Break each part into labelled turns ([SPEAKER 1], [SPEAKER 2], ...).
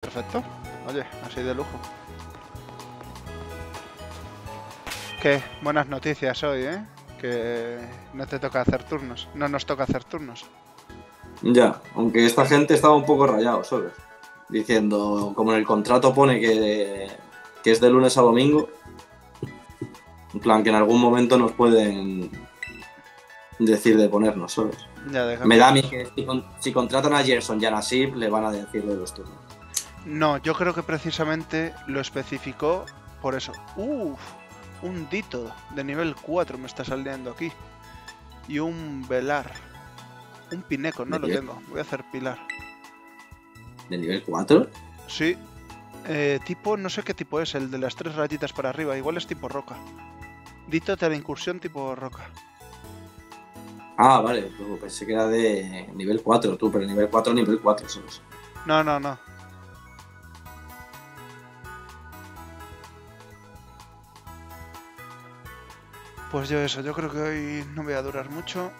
[SPEAKER 1] perfecto. Oye, así de lujo. ¿Qué? Buenas noticias hoy, ¿eh? Que no te toca hacer turnos. No nos toca hacer turnos.
[SPEAKER 2] Ya, aunque esta gente estaba un poco rayado, ¿sabes? Diciendo, como en el contrato pone que es de lunes a domingo, en plan que en algún momento nos pueden decir de ponernos, ¿sabes?
[SPEAKER 1] Ya, déjame.
[SPEAKER 2] Me da a mí que si contratan a Gerson y a Nasib, le van a decir de los turnos.
[SPEAKER 1] No, yo creo que precisamente lo especificó por eso. Uf, un Dito de nivel 4 me está saliendo aquí. Y un Velar. Un Pineco, no lo tengo. Voy a hacer Pilar.
[SPEAKER 2] ¿De nivel 4?
[SPEAKER 1] Sí. Tipo, no sé qué tipo es, el de las 3 rayitas para arriba. Igual es tipo roca. Dito de la incursión tipo roca.
[SPEAKER 2] Ah, vale, pues pensé que era de nivel 4, tú, pero nivel 4, ¿sabes?
[SPEAKER 1] No, no, no. Pues yo eso, yo creo que hoy no voy a durar mucho.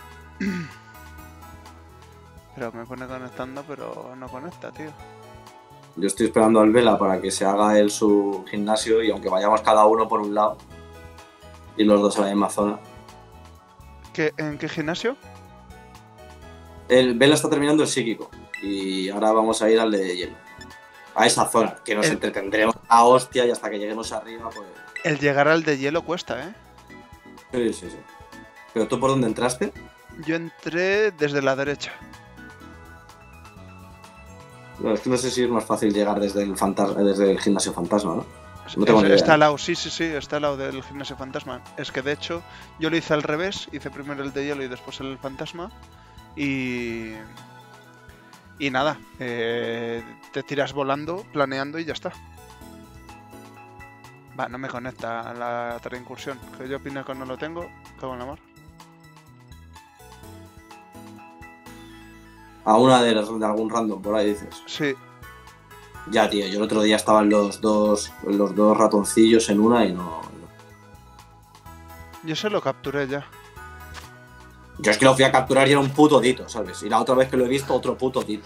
[SPEAKER 1] Pero me pone conectando, pero no conecta, tío.
[SPEAKER 2] Yo estoy esperando al Vela para que se haga él su gimnasio y aunque vayamos cada uno por un lado y los dos a la misma zona.
[SPEAKER 1] ¿En qué gimnasio?
[SPEAKER 2] El Vela está terminando el psíquico y ahora vamos a ir al de hielo. A esa zona, que nos entretendremos a hostia y hasta que lleguemos arriba, pues...
[SPEAKER 1] El llegar al de hielo cuesta, ¿eh?
[SPEAKER 2] Sí, sí, sí. ¿Pero tú por dónde entraste?
[SPEAKER 1] Yo entré desde la derecha.
[SPEAKER 2] No, es que no sé si es más fácil llegar desde el gimnasio fantasma, ¿no? No tengo ni idea.
[SPEAKER 1] Está al lado, sí, está al lado del gimnasio fantasma. Es que de hecho yo lo hice al revés, hice primero el de hielo y después el fantasma. Y nada, te tiras volando, planeando y ya está. Va, no me conecta la incursión. Que yo opino que no lo tengo. Cago en el amor.
[SPEAKER 2] A una de algún random, por ahí dices.
[SPEAKER 1] Sí.
[SPEAKER 2] Ya, tío, yo el otro día estaban los dos ratoncillos en una y no...
[SPEAKER 1] Yo se lo capturé ya.
[SPEAKER 2] Yo es que lo fui a capturar y era un puto Dito, ¿sabes? Y la otra vez que lo he visto, otro puto Dito.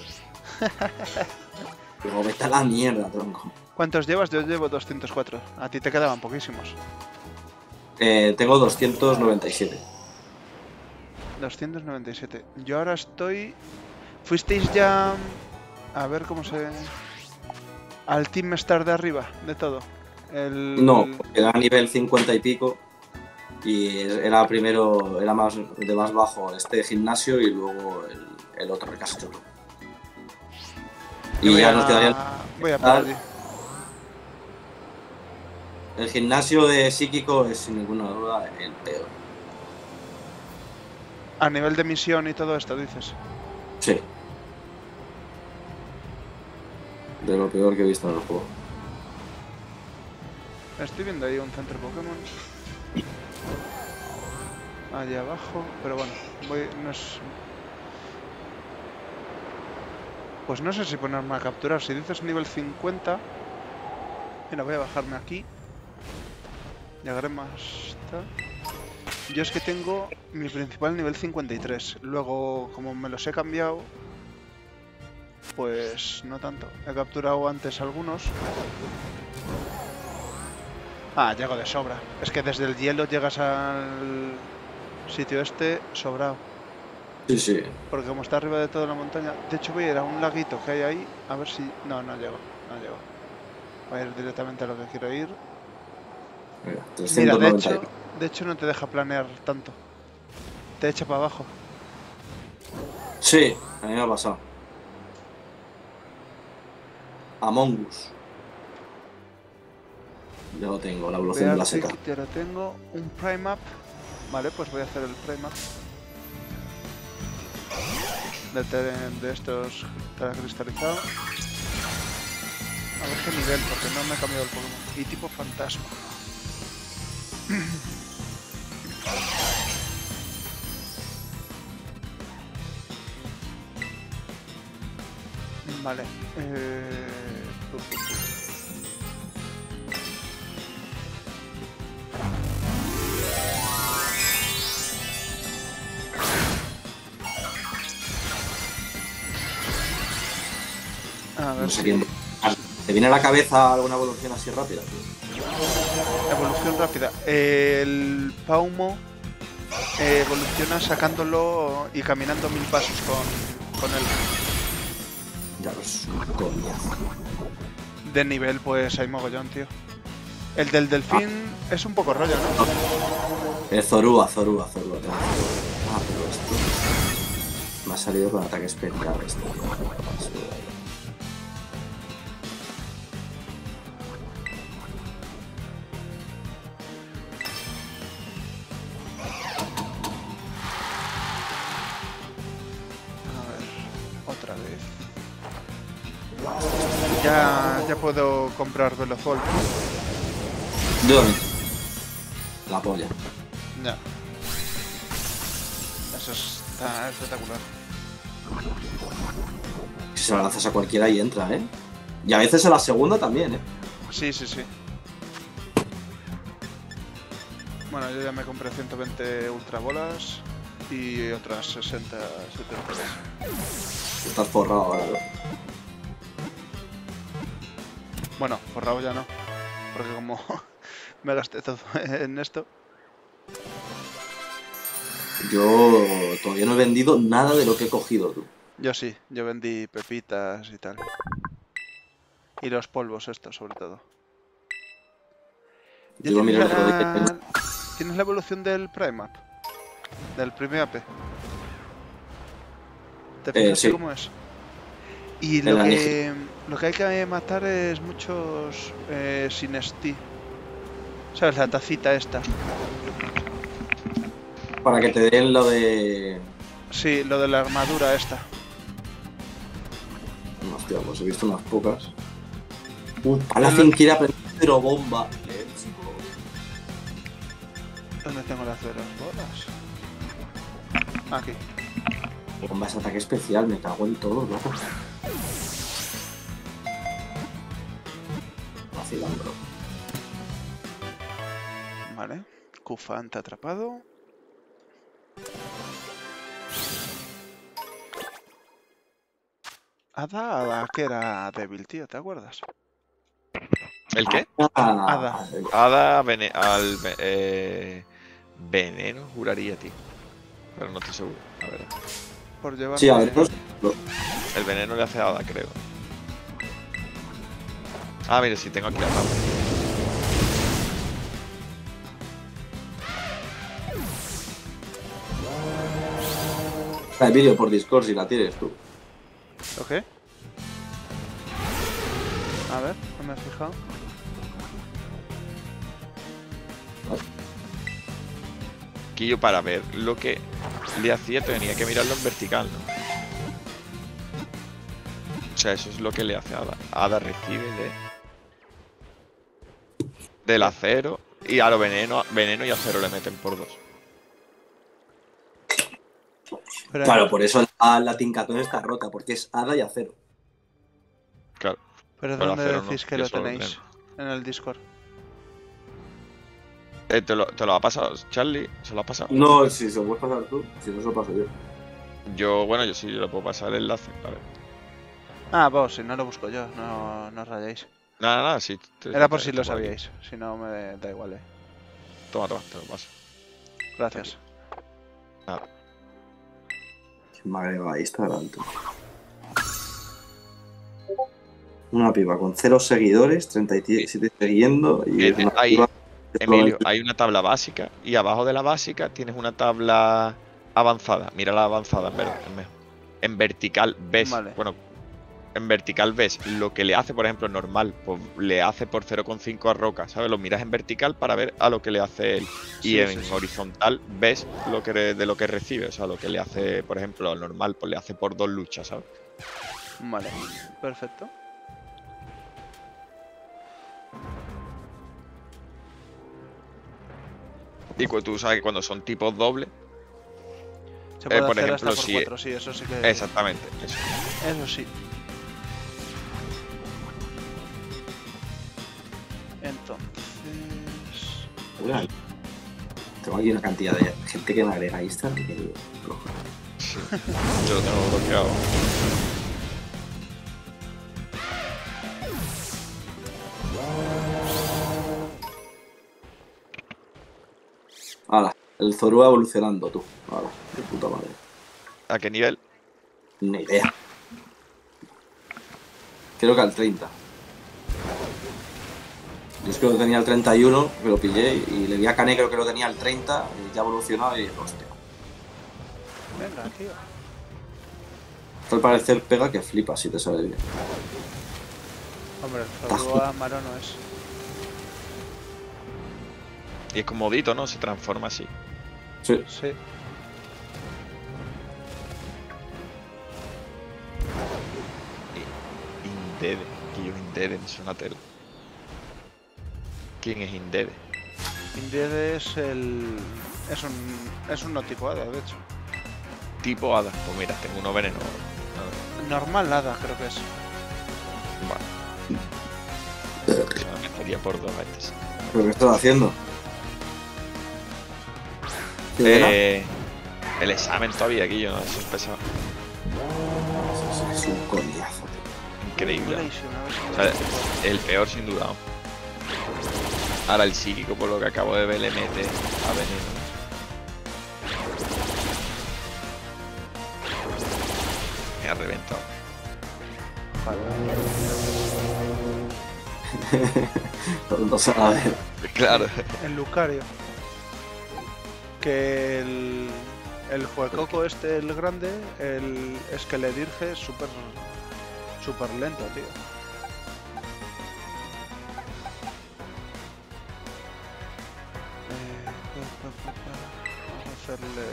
[SPEAKER 2] Digo, vete a la mierda, tronco.
[SPEAKER 1] ¿Cuántos llevas? Yo llevo 204. A ti te quedaban poquísimos.
[SPEAKER 2] Tengo 297.
[SPEAKER 1] 297. Yo ahora estoy... ¿Fuisteis ya... A ver cómo se... al Team Star de arriba, de todo?
[SPEAKER 2] No, era a nivel 50 y pico. Y era primero, era más de más bajo este gimnasio y luego el otro, el que has hecho tú. Y ya nos quedaría...
[SPEAKER 1] Voy a parar allí.
[SPEAKER 2] El gimnasio de psíquico es sin ninguna duda el peor.
[SPEAKER 1] A nivel de misión y todo esto, dices.
[SPEAKER 2] Sí. De lo peor que he visto en el juego.
[SPEAKER 1] Estoy viendo ahí un centro Pokémon. Allá abajo, pero bueno, no es... Pues no sé si ponerme a capturar. Si dices nivel 50... Mira, voy a bajarme aquí. Llegaré más... Yo es que tengo mi principal nivel 53. Luego, como me los he cambiado... Pues no tanto. He capturado antes algunos. Ah, llego de sobra. Es que desde el hielo llegas al sitio este sobrado.
[SPEAKER 2] Sí, sí.
[SPEAKER 1] Porque como está arriba de toda la montaña... De hecho voy a ir a un laguito que hay ahí. A ver si... No, no llego. No llego. Voy a ir directamente a lo que quiero ir. Mira, de hecho no te deja planear tanto. Te echa para abajo.
[SPEAKER 2] Sí, a mí me ha pasado. Among Us. Ya lo tengo, la evolución de la seca.
[SPEAKER 1] Ya lo tengo. Un Prime Up. Vale, pues voy a hacer el Prime Up. De estos cristalizados. A ver qué nivel, porque no me he cambiado el Pokémon. Y tipo fantasma. Vale. A ver
[SPEAKER 2] No sé quién. ¿Te viene a la cabeza alguna evolución así rápida, tío?
[SPEAKER 1] Evolución rápida. El Paumo evoluciona sacándolo y caminando 1000 pasos con él.
[SPEAKER 2] Ya es un coñazo.
[SPEAKER 1] De nivel, pues hay mogollón, tío. El del delfín es un poco rollo, ¿no?
[SPEAKER 2] Zorúa. Pero esto... Me ha salido con ataque especial esto.
[SPEAKER 1] Otra vez. Ya puedo comprar Velozol.
[SPEAKER 2] Yo también. La polla.
[SPEAKER 1] Ya. Eso está espectacular.
[SPEAKER 2] Si se la lanzas a cualquiera y entra, ¿eh? Y a veces a la segunda también, ¿eh?
[SPEAKER 1] Sí. Bueno, yo ya me compré 120 ultrabolas y otras 60
[SPEAKER 2] Estás forrado ahora, ¿no?
[SPEAKER 1] Bueno, forrado ya no. Porque como me gasté todo en esto.
[SPEAKER 2] Yo todavía no he vendido nada de lo que he cogido, tú.
[SPEAKER 1] Yo sí, yo vendí pepitas y tal. Y los polvos estos, sobre todo. ¿Ya
[SPEAKER 2] Yo
[SPEAKER 1] tienes
[SPEAKER 2] miré el otro día.
[SPEAKER 1] ¿Tienes la evolución del Prime Up? Del Prime Ape. ¿Te fijas
[SPEAKER 2] Sí.
[SPEAKER 1] cómo es? Y
[SPEAKER 2] El
[SPEAKER 1] lo que hay que matar es muchos Sinesti. ¿Sabes? La tacita esta.
[SPEAKER 2] Para que te den lo de...
[SPEAKER 1] Sí, lo de la armadura esta.
[SPEAKER 2] Hostia, pues he visto unas pocas. Palacin quiere aprender pero bomba.
[SPEAKER 1] ¿Dónde tengo las de las bolas? Aquí.
[SPEAKER 2] Bomba es ataque especial, me cago en todo, loco. Vacilando.
[SPEAKER 1] Vale. Kufante atrapado. Ada, que era débil, tío, ¿te acuerdas?
[SPEAKER 3] ¿El qué?
[SPEAKER 1] Ada.
[SPEAKER 3] Hada veneno, juraría, tío. Pero no estoy seguro, la verdad.
[SPEAKER 1] Por llevar.
[SPEAKER 2] Sí, a ver,
[SPEAKER 3] El veneno le hace a Hada, creo. Ah, mire, sí, tengo aquí la tabla.
[SPEAKER 2] el vídeo por Discord si la tienes tú.
[SPEAKER 1] ¿Ok? A ver, no me he fijado.
[SPEAKER 3] Aquí yo para ver lo que le hacía tenía que mirarlo en vertical, ¿no? O sea, eso es lo que le hace a Hada. Hada recibe del acero y a lo veneno y acero le meten por 2.
[SPEAKER 1] Pero
[SPEAKER 2] Claro, por eso la Tincatón está rota, porque es hada y acero.
[SPEAKER 3] Claro.
[SPEAKER 1] ¿Pero
[SPEAKER 3] Pero
[SPEAKER 1] dónde
[SPEAKER 3] acero
[SPEAKER 1] decís
[SPEAKER 3] no,
[SPEAKER 1] que
[SPEAKER 3] yo
[SPEAKER 1] lo
[SPEAKER 3] solo
[SPEAKER 1] tenéis? En el Discord.
[SPEAKER 3] ¿Te lo ha pasado, Charlie? ¿Se lo ha pasado?
[SPEAKER 2] No, si se lo puedes pasar tú, si no se lo paso yo.
[SPEAKER 3] Yo sí, yo le puedo pasar el enlace. A ver.
[SPEAKER 1] Ah, vos, si no lo busco yo, no os rayéis.
[SPEAKER 3] Nada, sí.
[SPEAKER 1] Era por si lo
[SPEAKER 3] tengo aquí.
[SPEAKER 1] sabíais, si no me da igual.
[SPEAKER 3] Toma, te lo paso.
[SPEAKER 1] Gracias.
[SPEAKER 3] Nada.
[SPEAKER 2] Me ha agregado a Instagram, tú. Una piba con 0 seguidores, 37 siguiendo y es una
[SPEAKER 3] Ahí,
[SPEAKER 2] piba
[SPEAKER 3] Emilio, hay una tabla básica y abajo de la básica tienes una tabla avanzada. Mira la avanzada, en verdad, es mejor. En vertical ves,
[SPEAKER 1] Vale.
[SPEAKER 3] bueno, en vertical ves lo que le hace, por ejemplo, normal, pues le hace por 0,5 a Roca, ¿sabes? Lo miras en vertical para ver a lo que le hace él.
[SPEAKER 1] Sí,
[SPEAKER 3] Y en
[SPEAKER 1] sí.
[SPEAKER 3] horizontal ves de lo que recibe, o sea, lo que le hace, por ejemplo, al normal, pues le hace por 2 luchas, ¿sabes?
[SPEAKER 1] Vale, perfecto.
[SPEAKER 3] Y tú sabes que cuando son tipos dobles,
[SPEAKER 1] Se puede
[SPEAKER 3] por
[SPEAKER 1] hacer
[SPEAKER 3] ejemplo,
[SPEAKER 1] hasta por
[SPEAKER 3] si-
[SPEAKER 1] 4, sí, eso sí que...
[SPEAKER 3] exactamente, eso.
[SPEAKER 1] Eso sí. Entonces...
[SPEAKER 2] Tengo aquí una cantidad de gente que me agrega a Instagram que...
[SPEAKER 3] Sí. Yo lo tengo bloqueado.
[SPEAKER 2] El Zorua evolucionando, tú. Vale, de puta madre.
[SPEAKER 3] ¿A qué nivel?
[SPEAKER 2] Ni idea. Creo que al 30. Yo es que lo tenía al 31, que lo pillé, y le vi a Kane, creo que lo tenía al 30, y ya evolucionado, y dije, hostia.
[SPEAKER 1] Venga, tío.
[SPEAKER 2] Al parecer pega que flipa si te sale bien.
[SPEAKER 1] Hombre, el Zorua malo no es.
[SPEAKER 3] Y es comodito, ¿no? Se transforma así.
[SPEAKER 2] Sí.
[SPEAKER 1] Sí.
[SPEAKER 3] Indede. Que yo Indede me suena tela. ¿Quién es Indede?
[SPEAKER 1] Indie es el... Es un nótico hada, de hecho.
[SPEAKER 3] Tipo hada. Pues mira, tengo uno veneno.
[SPEAKER 1] Normal hada, creo que es.
[SPEAKER 3] Vale. Se me metería por dos veces.
[SPEAKER 2] ¿Pero qué estás haciendo? ¿Qué era?
[SPEAKER 3] El examen todavía aquí, yo no sé, es pesado.
[SPEAKER 2] Es un coñazo, tío.
[SPEAKER 3] Increíble.
[SPEAKER 1] Relation, a ver si
[SPEAKER 3] O sea, el peor sin duda. Ahora el psíquico, por lo que acabo de ver, le mete a veneno. Me ha reventado.
[SPEAKER 2] No sé, a ver.
[SPEAKER 3] Claro.
[SPEAKER 1] El Lucario. Que el Juecoco este, el grande, el Esqueledirge es súper lento, tío. Vamos a hacerle...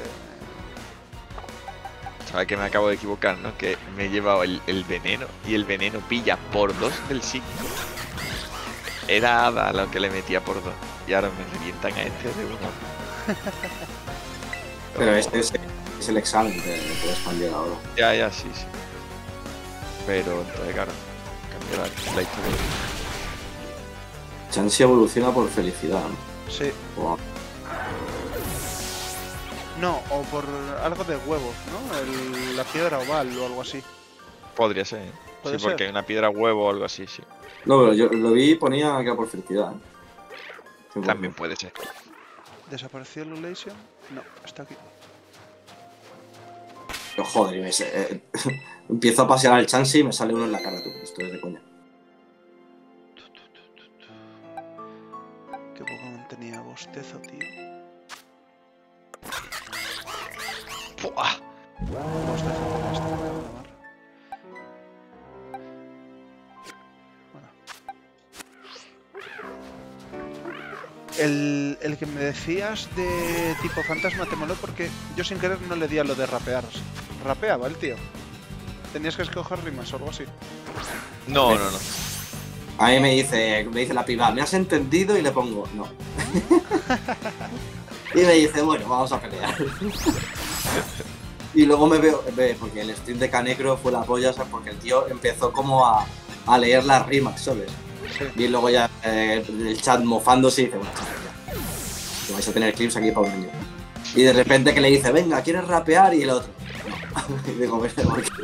[SPEAKER 3] ¿Sabes que me acabo de equivocar, no? Que me he llevado el veneno y el veneno pilla por dos del psíquico. Era hada lo que le metía por dos. Y ahora me revientan a este de uno.
[SPEAKER 2] Pero este es el examen que puedes cambiar ahora.
[SPEAKER 3] Ya, sí. Pero entonces, claro, cambió la historia.
[SPEAKER 2] Chansey evoluciona por felicidad, ¿no?
[SPEAKER 1] Sí.
[SPEAKER 2] Wow.
[SPEAKER 1] No, o por algo de huevos, ¿no? La piedra oval o algo así.
[SPEAKER 3] Podría ser.
[SPEAKER 1] ¿Puede
[SPEAKER 3] Sí, porque
[SPEAKER 1] ser?
[SPEAKER 3] hay una piedra huevo o algo así, sí.
[SPEAKER 2] No, pero yo lo vi y ponía que era por felicidad. ¿Eh?
[SPEAKER 3] También puede ser.
[SPEAKER 1] ¿Desapareció el Relation? No, está aquí.
[SPEAKER 2] Pero joder, empiezo a pasear al Chansey y me sale uno en la cara, tú. Esto es de coña.
[SPEAKER 1] Qué Pokémon tenía bostezo, tío.
[SPEAKER 3] ¡Puah!
[SPEAKER 1] Bostezo con este, me acabo de llamar. Bueno. El que me decías de tipo fantasma te moló porque yo sin querer no le di a lo de rapear. Rapeaba el tío. Tenías que escoger rimas o algo así.
[SPEAKER 3] No.
[SPEAKER 2] A mí me dice la piba, ¿me has entendido? Y le pongo, no. Y me dice, bueno, vamos a pelear. Y luego me veo, porque el stream de Canecro fue la polla, ¿sabes? Porque el tío empezó como a leer las rimas, ¿sabes?
[SPEAKER 1] Sí.
[SPEAKER 2] Y luego ya el chat mofándose y dice, bueno, chaval, ya. Que vais a tener clips aquí para un año. Y de repente que le dice, venga, ¿quieres rapear? Y el otro, no. Y digo, ¿por qué?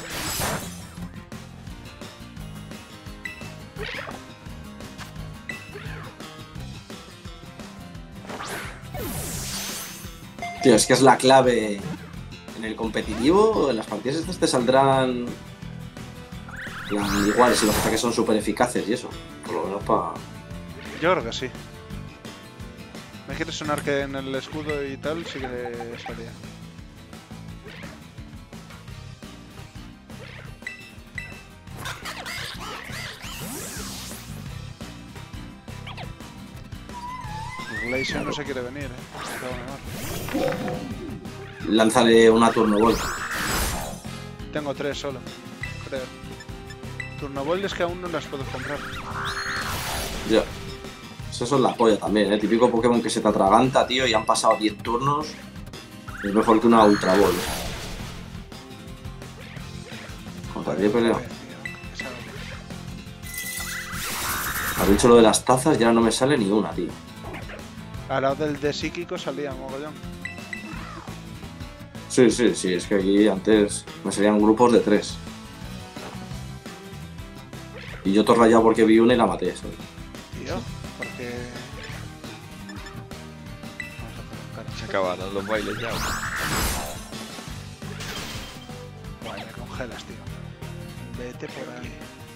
[SPEAKER 2] Tío, es que es la clave en el competitivo. En las partidas estas te saldrán igual, si los ataques son súper eficaces y eso. Por lo menos para...
[SPEAKER 1] Yo creo que sí. Me quiere sonar que en el escudo y tal sí que salía. Relation no se quiere venir, Me cago en la mar.
[SPEAKER 2] Lánzale una turno ball.
[SPEAKER 1] Tengo 3 solo, creo. Turnobold es que aún no las puedo comprar.
[SPEAKER 2] Ya. Eso es la polla también, ¿eh? Típico Pokémon que se te atraganta, tío, y han pasado 10 turnos. Es mejor que una Ultra Ball. ¿Contra qué pelea? Has dicho lo de las tazas y ahora no me sale ni una, tío.
[SPEAKER 1] Al lado del de psíquico salía mogollón.
[SPEAKER 2] Sí, es que aquí antes me salían grupos de 3. Y yo todo rayado porque vi una y la maté, ¿sabes?
[SPEAKER 1] Tío, porque... Vamos a colocar
[SPEAKER 3] Se ha Acabaron los bailes ya.
[SPEAKER 1] Guay, me congelas, tío. Vete por ahí.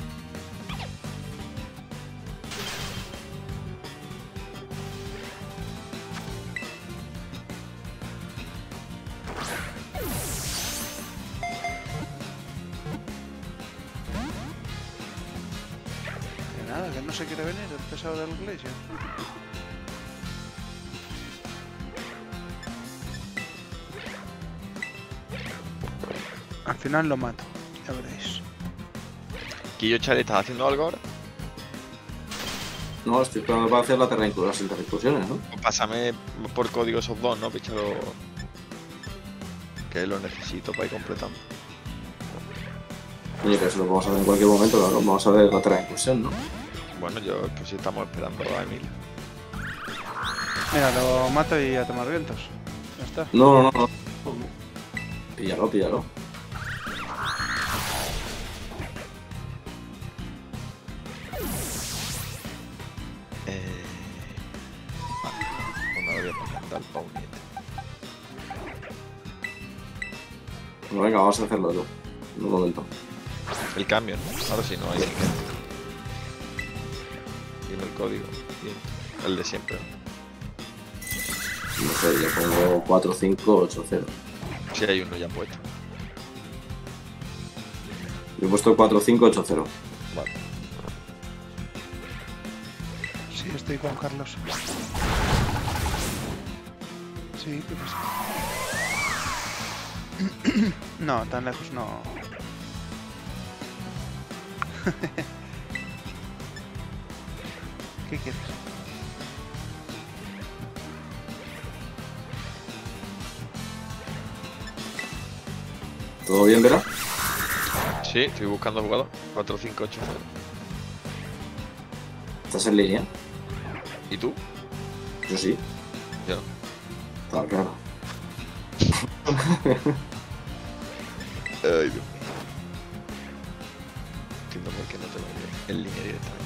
[SPEAKER 1] Que nada, que no se quiere venir el pesado del Glacier. Al final lo mato, ya veréis.
[SPEAKER 3] Quillo Chale, ¿estás haciendo algo ahora?
[SPEAKER 2] No, estoy esperando para hacer las intercursiones, ¿no?
[SPEAKER 3] Pues pásame por código esos dos, ¿no? Pichado. Que lo necesito para ir completando.
[SPEAKER 2] Oye, pero eso lo podemos hacer en cualquier momento, claro. Vamos a ver la tercera incursión, ¿no?
[SPEAKER 3] Bueno, yo pues sí estamos esperando a Emilio.
[SPEAKER 1] Mira, lo mato y a tomar vientos. Ya está.
[SPEAKER 2] No. Píllalo.
[SPEAKER 3] Vale, pues me lo voy a presentar al Pau Nieto.
[SPEAKER 2] Bueno, venga, vamos a hacerlo tú. En un momento.
[SPEAKER 3] El cambio, ¿no? Ahora sí no hay siguiente. Dime el código. Bien. El de siempre, ¿no?
[SPEAKER 2] No sé, le pongo 4580.
[SPEAKER 3] Sí, hay uno ya puesto.
[SPEAKER 2] Yo he puesto 4580.
[SPEAKER 3] Vale.
[SPEAKER 1] Sí, estoy con Carlos. Sí, ¿qué pasa? No, tan lejos no. ¿Qué quieres?
[SPEAKER 2] ¿Todo bien, Vera?
[SPEAKER 3] Sí, estoy buscando jugador. 4580.
[SPEAKER 2] ¿Estás en línea?
[SPEAKER 3] ¿Y tú?
[SPEAKER 2] Yo sí.
[SPEAKER 3] Yo no.
[SPEAKER 2] Está claro.
[SPEAKER 3] Ay, Dios mío. Entiendo por qué no te lo envío en línea directamente.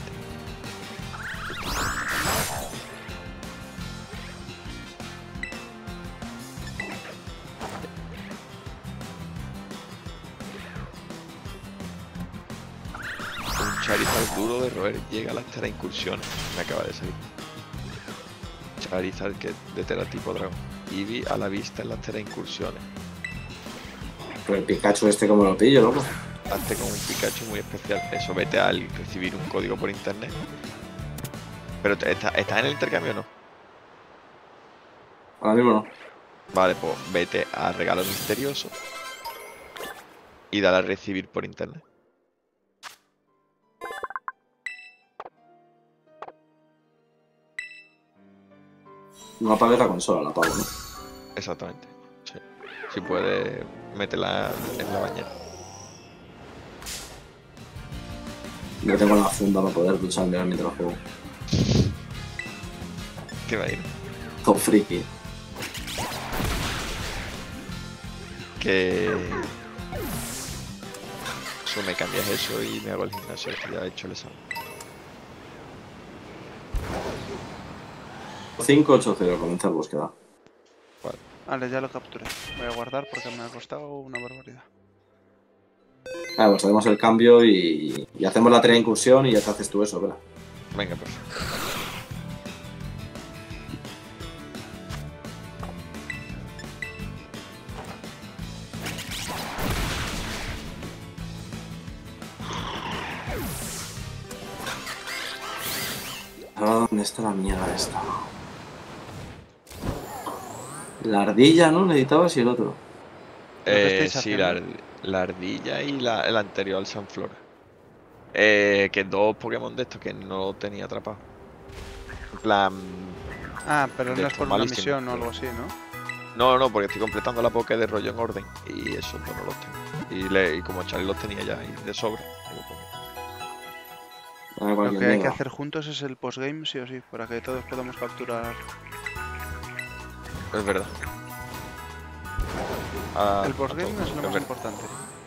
[SPEAKER 3] Un Charizard duro de roer llega a las Tera incursiones. Me acaba de salir. Charizard que de Tera tipo dragón. Eevee a la vista en las Tera incursiones.
[SPEAKER 2] Pero el Pikachu este, ¿cómo lo pillo, loco?
[SPEAKER 3] Hazte con un Pikachu muy especial. Eso, vete al recibir un código por internet. Pero ¿estás en el intercambio o no?
[SPEAKER 2] Ahora mismo no.
[SPEAKER 3] Vale, pues vete a regalo misterioso y dale a recibir por internet.
[SPEAKER 2] No apagues la consola, la apago, ¿no?
[SPEAKER 3] Exactamente. Sí. Si puedes, métela en la bañera.
[SPEAKER 2] Yo tengo la funda para poder ducharme mientras juego.
[SPEAKER 3] ¿Qué va a ir?
[SPEAKER 2] Todo friki.
[SPEAKER 3] Que... Eso, me cambias eso y me hago el gimnasio, que ya he hecho el examen.
[SPEAKER 2] 580, comienza la búsqueda.
[SPEAKER 1] Vale, ya lo capturé. Voy a guardar porque me ha costado una barbaridad.
[SPEAKER 2] Vale, pues hacemos el cambio y hacemos la tarea incursión y ya te haces tú eso, ¿verdad?
[SPEAKER 3] Venga, perfecto.
[SPEAKER 2] Ahora, ¿dónde está la mierda esta? La ardilla, ¿no? Necesitabas y el otro.
[SPEAKER 1] ¿Qué estáis
[SPEAKER 3] Sí,
[SPEAKER 1] haciendo?
[SPEAKER 3] la ardilla y el anterior al Sunflora. Que dos Pokémon de estos que no tenía atrapado. En plan...
[SPEAKER 1] Ah, pero
[SPEAKER 3] De
[SPEAKER 1] no es
[SPEAKER 3] estos
[SPEAKER 1] por una
[SPEAKER 3] malísimos,
[SPEAKER 1] misión o
[SPEAKER 3] pero-
[SPEAKER 1] algo así, ¿no?
[SPEAKER 3] No, porque estoy completando la Poké de rollo en orden. Y eso pues no los tengo. Y como Charlie los tenía ya y de sobra. Digo, pues,
[SPEAKER 2] Dame
[SPEAKER 1] Lo
[SPEAKER 2] cualquier
[SPEAKER 1] que hay que
[SPEAKER 2] mierda.
[SPEAKER 1] hacer juntos es el postgame, sí o sí, para que todos podamos capturar.
[SPEAKER 3] es verdad.
[SPEAKER 1] El postgame
[SPEAKER 3] todos,
[SPEAKER 1] es lo más
[SPEAKER 3] verdad.
[SPEAKER 1] importante.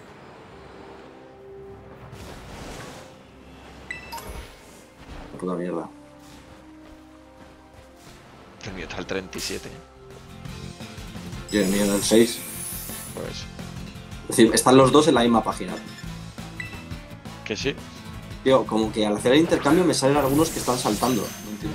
[SPEAKER 2] Puta mierda.
[SPEAKER 3] El mío está al 37.
[SPEAKER 2] Y el mío en el 6.
[SPEAKER 3] Pues
[SPEAKER 2] Es decir, están los dos en la misma página.
[SPEAKER 3] que sí.
[SPEAKER 2] Tío, como que al hacer el intercambio me salen algunos que están saltando. No entiendo.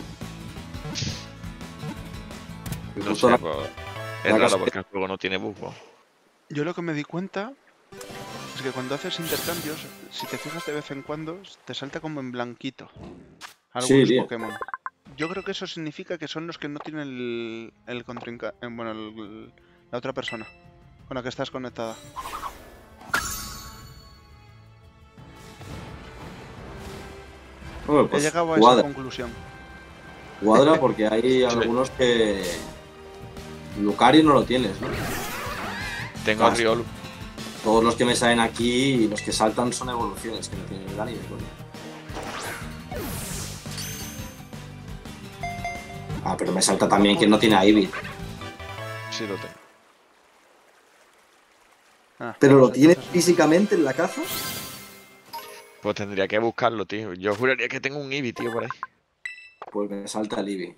[SPEAKER 3] No
[SPEAKER 2] Justo
[SPEAKER 3] sé,
[SPEAKER 2] la-
[SPEAKER 3] pues,
[SPEAKER 2] la
[SPEAKER 3] es raro
[SPEAKER 2] casa-
[SPEAKER 3] porque el juego no tiene bug. ¿No?
[SPEAKER 1] Yo lo que me di cuenta es que cuando haces intercambios, si te fijas de vez en cuando, te salta como en blanquito algunos
[SPEAKER 2] tío.
[SPEAKER 1] Pokémon. Yo creo que eso significa que son los que no tienen el contrincante, bueno, la otra persona con la que estás conectada.
[SPEAKER 2] Hombre,
[SPEAKER 1] He
[SPEAKER 2] pues
[SPEAKER 1] llegado a esa
[SPEAKER 2] cuadra,
[SPEAKER 1] conclusión.
[SPEAKER 2] cuadra porque hay algunos que... Lucario no lo tienes, ¿no?
[SPEAKER 3] Tengo a
[SPEAKER 2] Vas.
[SPEAKER 3] Riolu.
[SPEAKER 2] Todos los que me salen aquí y los que saltan son evoluciones, que no tienen el anime, coño. Ah, pero me salta también que no tiene a Eevee.
[SPEAKER 3] Sí, lo tengo.
[SPEAKER 1] Ah,
[SPEAKER 2] ¿Pero lo
[SPEAKER 1] pues
[SPEAKER 2] tiene
[SPEAKER 1] entonces-
[SPEAKER 2] físicamente en la caja?
[SPEAKER 3] Pues tendría que buscarlo, tío. Yo juraría que tengo un Eevee, tío, por ahí.
[SPEAKER 2] Pues me salta el Eevee.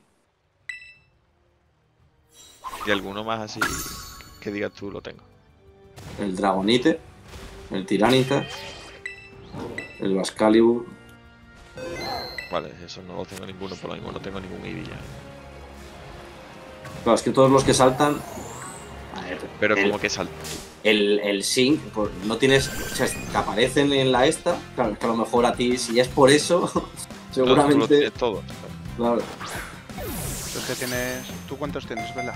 [SPEAKER 3] Y alguno más así que digas tú lo tengo.
[SPEAKER 2] El Dragonite, el Tiranita, el Bascalibur.
[SPEAKER 3] Vale, eso no lo tengo ninguno, por lo mismo no tengo ningún Eevee ya.
[SPEAKER 2] Claro, es que todos los que saltan... A ver,
[SPEAKER 3] Pero
[SPEAKER 2] el-
[SPEAKER 3] como que salta.
[SPEAKER 2] el sync, pues, no tienes, o sea, que aparecen en la esta, claro, es que a lo mejor a ti, si es por eso,
[SPEAKER 3] Tú lo
[SPEAKER 2] seguramente,
[SPEAKER 3] tienes todo.
[SPEAKER 2] claro.
[SPEAKER 1] Pues que tienes... ¿Tú cuántos tienes, Vela?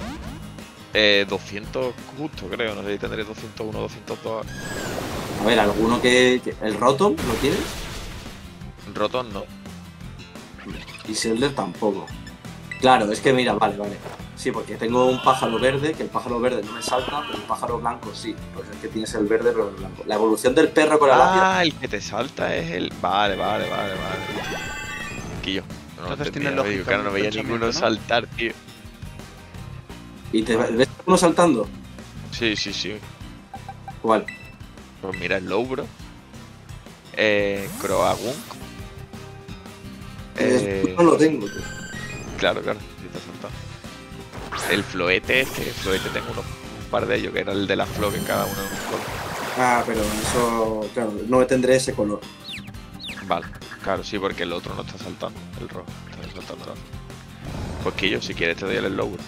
[SPEAKER 3] 200 justo, creo. No sé si tendré 201, 202.
[SPEAKER 2] A ver, alguno el Rotom, ¿lo tienes?
[SPEAKER 3] Rotom no.
[SPEAKER 2] Y Zelda tampoco. Claro, es que mira, vale. Sí, porque tengo un pájaro verde, que el pájaro verde no me salta, pero el pájaro blanco sí. Pues es que tienes el verde, pero el blanco. La evolución del perro con la lapia.
[SPEAKER 3] Ah, el que te salta es el. Vale. Aquí yo. No lo
[SPEAKER 1] Entonces
[SPEAKER 3] entendía,
[SPEAKER 1] tiene lógica
[SPEAKER 3] digo, claro, no
[SPEAKER 1] el
[SPEAKER 3] veía
[SPEAKER 1] pensamiento,
[SPEAKER 3] ninguno
[SPEAKER 1] ¿no?
[SPEAKER 3] saltar, tío.
[SPEAKER 2] ¿Y te ves uno saltando?
[SPEAKER 3] Sí.
[SPEAKER 2] ¿Cuál?
[SPEAKER 3] Pues mira, el Lowbro. Croagunk.
[SPEAKER 2] No lo tengo, tío.
[SPEAKER 3] Claro, sí te ha saltado. El Floete, el Floete tengo un par de ellos, que era el de la Flo, que cada uno en un color.
[SPEAKER 2] Ah, pero eso, claro, no tendré ese color.
[SPEAKER 3] Vale, claro, sí, porque el otro no está saltando, el rojo, está saltando el rojo. Pues que yo, si quieres, te doy el Lowbro.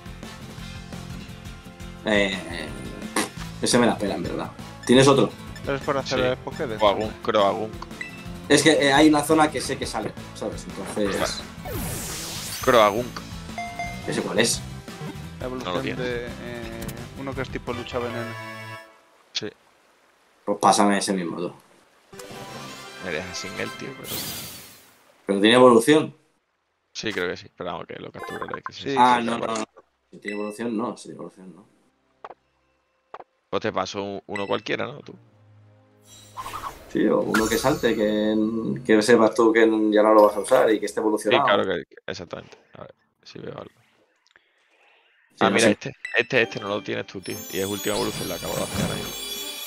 [SPEAKER 2] Ese me la pela, en verdad. ¿Tienes otro?
[SPEAKER 1] Pero es por hacer
[SPEAKER 3] Sí.
[SPEAKER 1] el Pokédex.
[SPEAKER 3] Croagunk.
[SPEAKER 2] Es que hay una zona que sé que sale, ¿sabes? Entonces,
[SPEAKER 3] Croagunk.
[SPEAKER 2] ¿ese cuál es?
[SPEAKER 1] La
[SPEAKER 3] No lo
[SPEAKER 1] evolución
[SPEAKER 3] tienes.
[SPEAKER 1] de uno que es tipo lucha veneno.
[SPEAKER 3] Sí,
[SPEAKER 2] Pues pásame ese mismo, tú.
[SPEAKER 3] me dejas sin él, tío, pero...
[SPEAKER 2] ¿Pero tiene evolución?
[SPEAKER 3] Sí, creo que sí, pero vamos, que lo capturaré. Que sí,
[SPEAKER 1] Sí.
[SPEAKER 3] sí,
[SPEAKER 2] Ah,
[SPEAKER 3] sí,
[SPEAKER 2] no.
[SPEAKER 3] vale.
[SPEAKER 2] Si tiene evolución, no. Si tiene evolución, no.
[SPEAKER 3] Pues te paso uno cualquiera, ¿no? Tú.
[SPEAKER 2] Sí, o uno que salte, que sepas tú que ya no lo vas a usar y que esté
[SPEAKER 3] Sí,
[SPEAKER 2] evolucionado.
[SPEAKER 3] claro que exactamente. A ver, si veo algo.
[SPEAKER 2] Sí,
[SPEAKER 3] Ah,
[SPEAKER 2] no
[SPEAKER 3] mira,
[SPEAKER 2] sé.
[SPEAKER 3] este no lo tienes tú, tío. Y es última evolución, la acabo de hacer ahora mismo.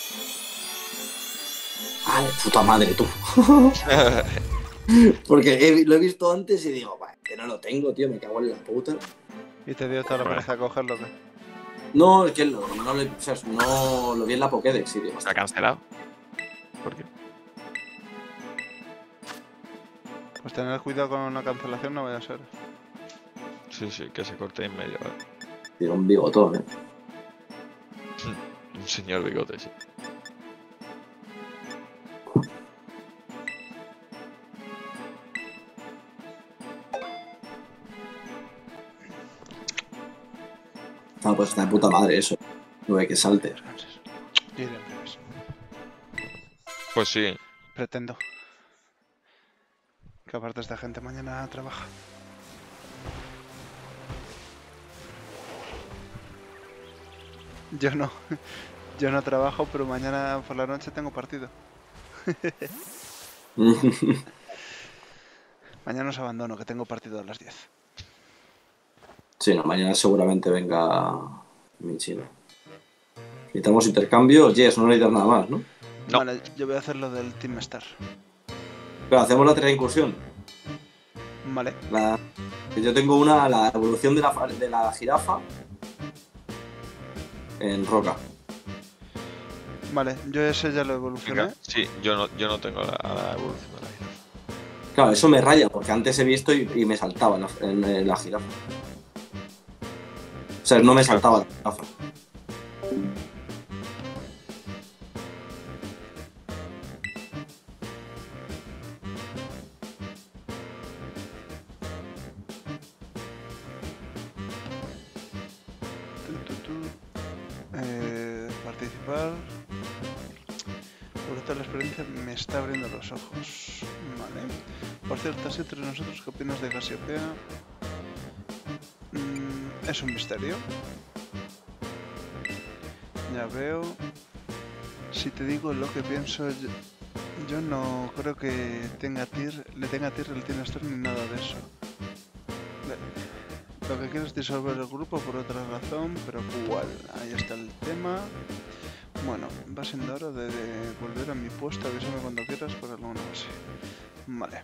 [SPEAKER 2] Ah, de puta madre, tú. Porque lo he visto antes y digo, "Bah, que no lo tengo, tío, me cago en la puta".
[SPEAKER 1] Y te dio toda la
[SPEAKER 3] Vale.
[SPEAKER 1] pereza a cogerlo. ¿Qué?
[SPEAKER 2] No, es que no lo vi en la Pokédex y digo,
[SPEAKER 3] ¿Se ha cancelado? ¿Por qué?
[SPEAKER 1] Pues tener cuidado con la cancelación, no vaya a ser.
[SPEAKER 3] Sí, que se corte en medio, ¿vale?
[SPEAKER 2] digo, un bigotón, ¿eh?
[SPEAKER 3] Un señor bigote, sí.
[SPEAKER 2] No, pues está de puta madre eso. No hay que salte.
[SPEAKER 1] Yo iré al revés.
[SPEAKER 3] Pues sí.
[SPEAKER 1] Pretendo. Que aparte esta gente mañana trabaja. Yo no. Yo no trabajo, pero mañana por la noche tengo partido. Mañana os abandono, que tengo partido a las 10.
[SPEAKER 2] Sí, no, mañana seguramente venga mi chino. Necesitamos intercambio. Yes, no necesitas nada más, ¿no?
[SPEAKER 3] No.
[SPEAKER 1] Vale, yo voy a hacer lo del Team Star.
[SPEAKER 2] Pero hacemos la tercera incursión.
[SPEAKER 1] Vale.
[SPEAKER 2] Que yo tengo la evolución de la jirafa. en roca.
[SPEAKER 1] Vale, yo ese ya lo evolucioné.
[SPEAKER 3] Venga, sí, yo no tengo la evolución de la jirafa.
[SPEAKER 2] Claro, eso me raya, porque antes he visto y me saltaba en la jirafa. O sea, no me saltaba la jirafa.
[SPEAKER 1] Participar. Por toda la experiencia me está abriendo los ojos. Vale. Por cierto, así entre nosotros, ¿qué opinas de Casiopea? Es un misterio. Ya veo. Si te digo lo que pienso, yo no creo que le tenga tier el Team Star ni nada de eso. Lo que quiero es disolver el grupo por otra razón, pero ¿cuál? Ahí está el tema. Bueno, va siendo hora de volver a mi puesto. Avísame cuando quieras por alguna base. Vale.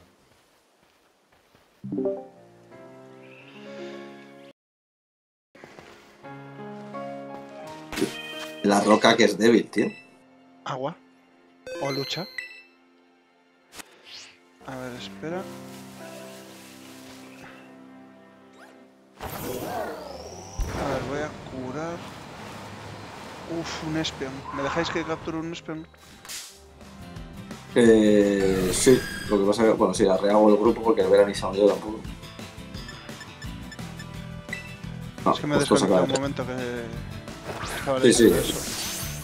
[SPEAKER 2] La roca que es débil, tío.
[SPEAKER 1] Agua. O lucha. A ver, espera. A ver, voy a curar. Uf, un espion. ¿Me dejáis que capture un espion?
[SPEAKER 2] Sí, lo que pasa es que, bueno, sí, rehago el grupo porque el verano ni se ha ido tampoco. No,
[SPEAKER 1] Es que me
[SPEAKER 2] pues cosa
[SPEAKER 1] desconecté un
[SPEAKER 2] clara.
[SPEAKER 1] momento que estaba
[SPEAKER 2] Sí,
[SPEAKER 1] leyendo
[SPEAKER 2] sí.
[SPEAKER 1] eso.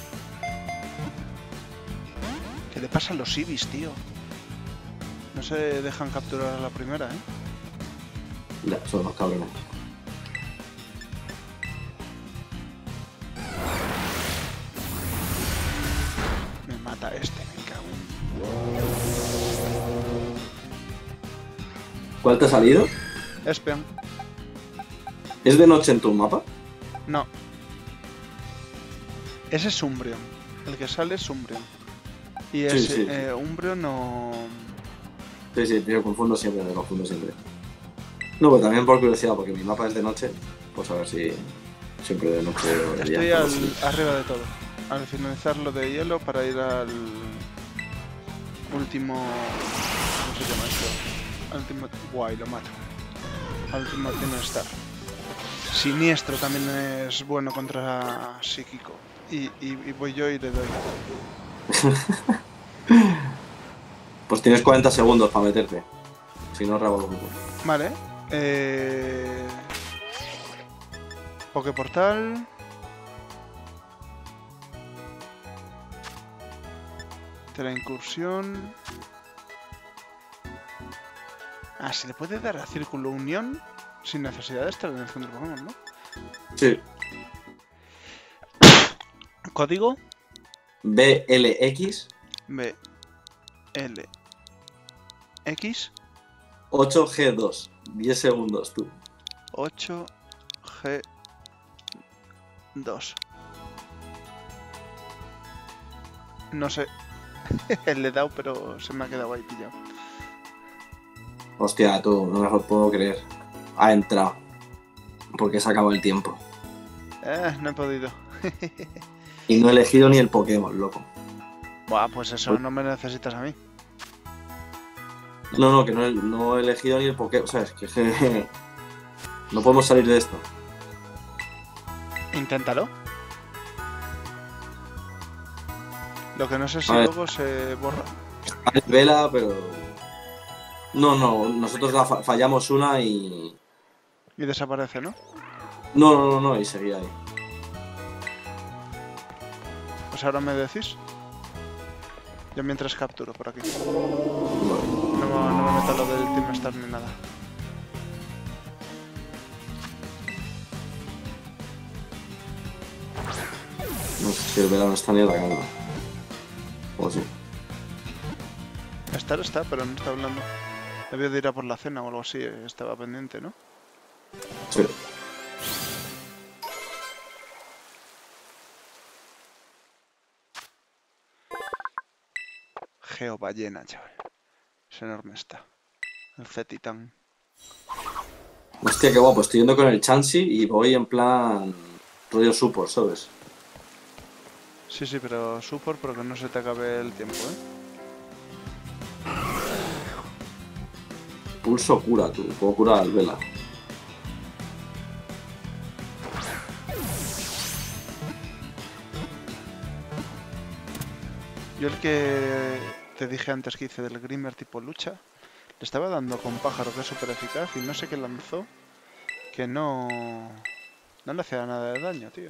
[SPEAKER 1] ¿Qué le pasa a los ibis, tío? No se dejan capturar a la primera, ¿eh?
[SPEAKER 2] Ya, son los cabrones.
[SPEAKER 1] Me mata este, me cago
[SPEAKER 2] ¿Cuál te ha salido?
[SPEAKER 1] en... Espion.
[SPEAKER 2] ¿Es de noche en tu mapa?
[SPEAKER 1] No. Ese es Umbreon. El que sale es Umbreon. Y
[SPEAKER 2] Sí,
[SPEAKER 1] ese
[SPEAKER 2] sí.
[SPEAKER 1] Umbreon no...
[SPEAKER 2] Sí, sí, me confundo siempre. No, pero también por curiosidad, porque mi mapa es de noche, pues a ver si siempre de noche o de día.
[SPEAKER 1] Estoy arriba de todo. Al finalizar lo de hielo para ir al último... ¿Cómo se llama esto? Al último... Guay, lo mato. Al último Team Star. Siniestro también es bueno contra psíquico. Y voy yo y le doy.
[SPEAKER 2] Pues tienes 40 segundos para meterte. Si no, rabo el grupo.
[SPEAKER 1] Vale. Poképortal. Teleincursión. Ah, se le puede dar a Círculo Unión sin necesidad de estar en el centro Pokémon, ¿no?
[SPEAKER 2] Sí.
[SPEAKER 1] Código
[SPEAKER 2] BLX
[SPEAKER 1] B L X
[SPEAKER 2] 8G2. 10 segundos, tú.
[SPEAKER 1] 8 G 2. No sé. Le he dado, pero se me ha quedado ahí pillado.
[SPEAKER 2] Hostia, tú, no me lo puedo creer. Ha entrado. Porque se acabó el tiempo.
[SPEAKER 1] No he podido.
[SPEAKER 2] Y no he elegido ni el Pokémon, loco.
[SPEAKER 1] Buah, pues eso, no me necesitas a mí.
[SPEAKER 2] No, que no he elegido ni el Pokémon. O sea, es que no podemos salir de esto.
[SPEAKER 1] Inténtalo. Lo que no sé si
[SPEAKER 2] A ver.
[SPEAKER 1] luego se borra.
[SPEAKER 2] Es vela, pero... No, nosotros fallamos una y...
[SPEAKER 1] Y desaparece, ¿no?
[SPEAKER 2] No, y seguía ahí.
[SPEAKER 1] Pues ahora me decís. Yo mientras capturo por aquí.
[SPEAKER 2] Vale.
[SPEAKER 1] No me meto lo del Team Star ni nada.
[SPEAKER 2] No sé si el vela no está ni en la cama. O sí.
[SPEAKER 1] Estar está, pero no está hablando. Debió de ir a por la cena o algo así. Estaba pendiente, ¿no?
[SPEAKER 2] Sí.
[SPEAKER 1] Geoballena, chaval. Es enorme está. El C-Titán.
[SPEAKER 2] Hostia, qué guapo. Estoy yendo con el Chansey y voy en plan rollo support, ¿sabes?
[SPEAKER 1] Sí, sí, pero support porque no se te acabe el tiempo, ¿eh?
[SPEAKER 2] Pulso cura, tú. Puedo curar al Vela.
[SPEAKER 1] Yo el que te dije antes que hice del Grimmer tipo lucha, le estaba dando con pájaro que es súper eficaz y no sé qué lanzó que no le hacía nada de daño, tío.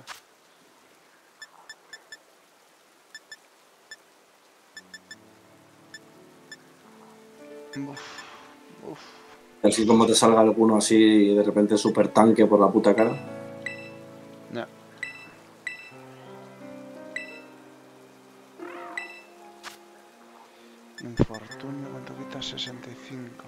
[SPEAKER 1] Uf, uf.
[SPEAKER 2] Así como te salga alguno así de repente super tanque por la puta cara.
[SPEAKER 1] Ya. Infortunio, ¿cuánto quita? 65.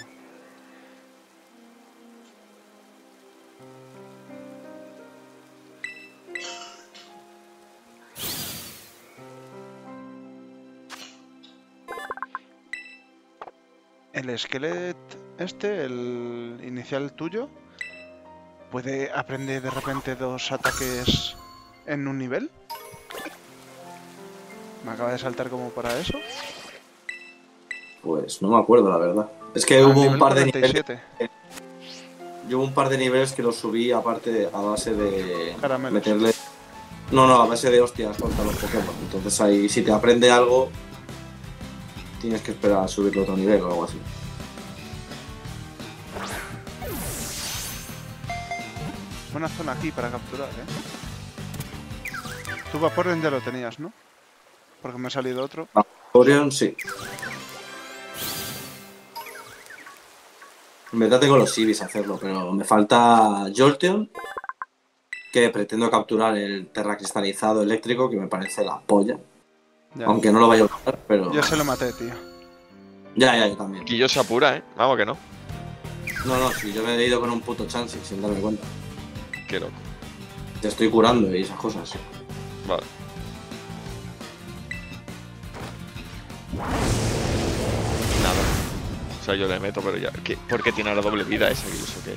[SPEAKER 1] El esqueleto este, el inicial tuyo, ¿puede aprender de repente 2 ataques en un nivel? Me acaba de saltar como para eso.
[SPEAKER 2] Pues no me acuerdo, la verdad. Es que
[SPEAKER 1] Al
[SPEAKER 2] hubo un
[SPEAKER 1] nivel
[SPEAKER 2] par de niveles.
[SPEAKER 1] 47.
[SPEAKER 2] Yo hubo un par de niveles que los subí aparte a base de
[SPEAKER 1] Caramelos.
[SPEAKER 2] meterle. No, a base de hostias contra los Pokémon. Entonces ahí, si te aprende algo, tienes que esperar a subirlo a otro nivel o algo así.
[SPEAKER 1] Buena zona aquí para capturar, ¿eh? Tu Vaporeon ya lo tenías, ¿no? Porque me ha salido otro.
[SPEAKER 2] Orion, sí. En verdad tengo los Ibis a hacerlo, pero me falta Jolteon, que pretendo capturar el Terra cristalizado eléctrico, que me parece la polla.
[SPEAKER 1] Ya.
[SPEAKER 2] Aunque no lo vaya a usar, pero.
[SPEAKER 1] Yo se lo maté, tío.
[SPEAKER 2] Ya, yo también.
[SPEAKER 3] Quillo se apura, ¿eh? Vamos que no.
[SPEAKER 2] No, si yo me he ido con un puto chance sin darme cuenta.
[SPEAKER 3] Qué loco.
[SPEAKER 2] Te estoy curando y esas cosas.
[SPEAKER 3] Vale. Nada. O sea, yo le meto, pero ya. ¿Por qué tiene la doble vida esa? ¿Y eso qué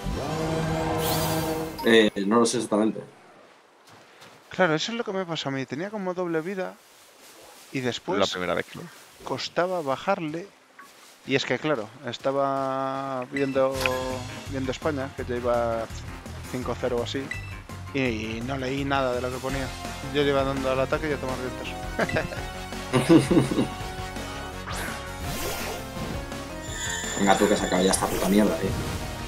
[SPEAKER 3] es?
[SPEAKER 2] No lo sé exactamente.
[SPEAKER 1] Claro, eso es lo que me pasó a mí. Tenía como doble vida y
[SPEAKER 3] La
[SPEAKER 1] después
[SPEAKER 3] primera vez que lo.
[SPEAKER 1] costaba bajarle. Y es que, claro, estaba viendo España, que ya iba 5-0 o así, y no leí nada de lo que ponía. Yo le iba dando al ataque y a tomar vientos.
[SPEAKER 2] Venga tú que se acabe ya esta puta mierda, tío.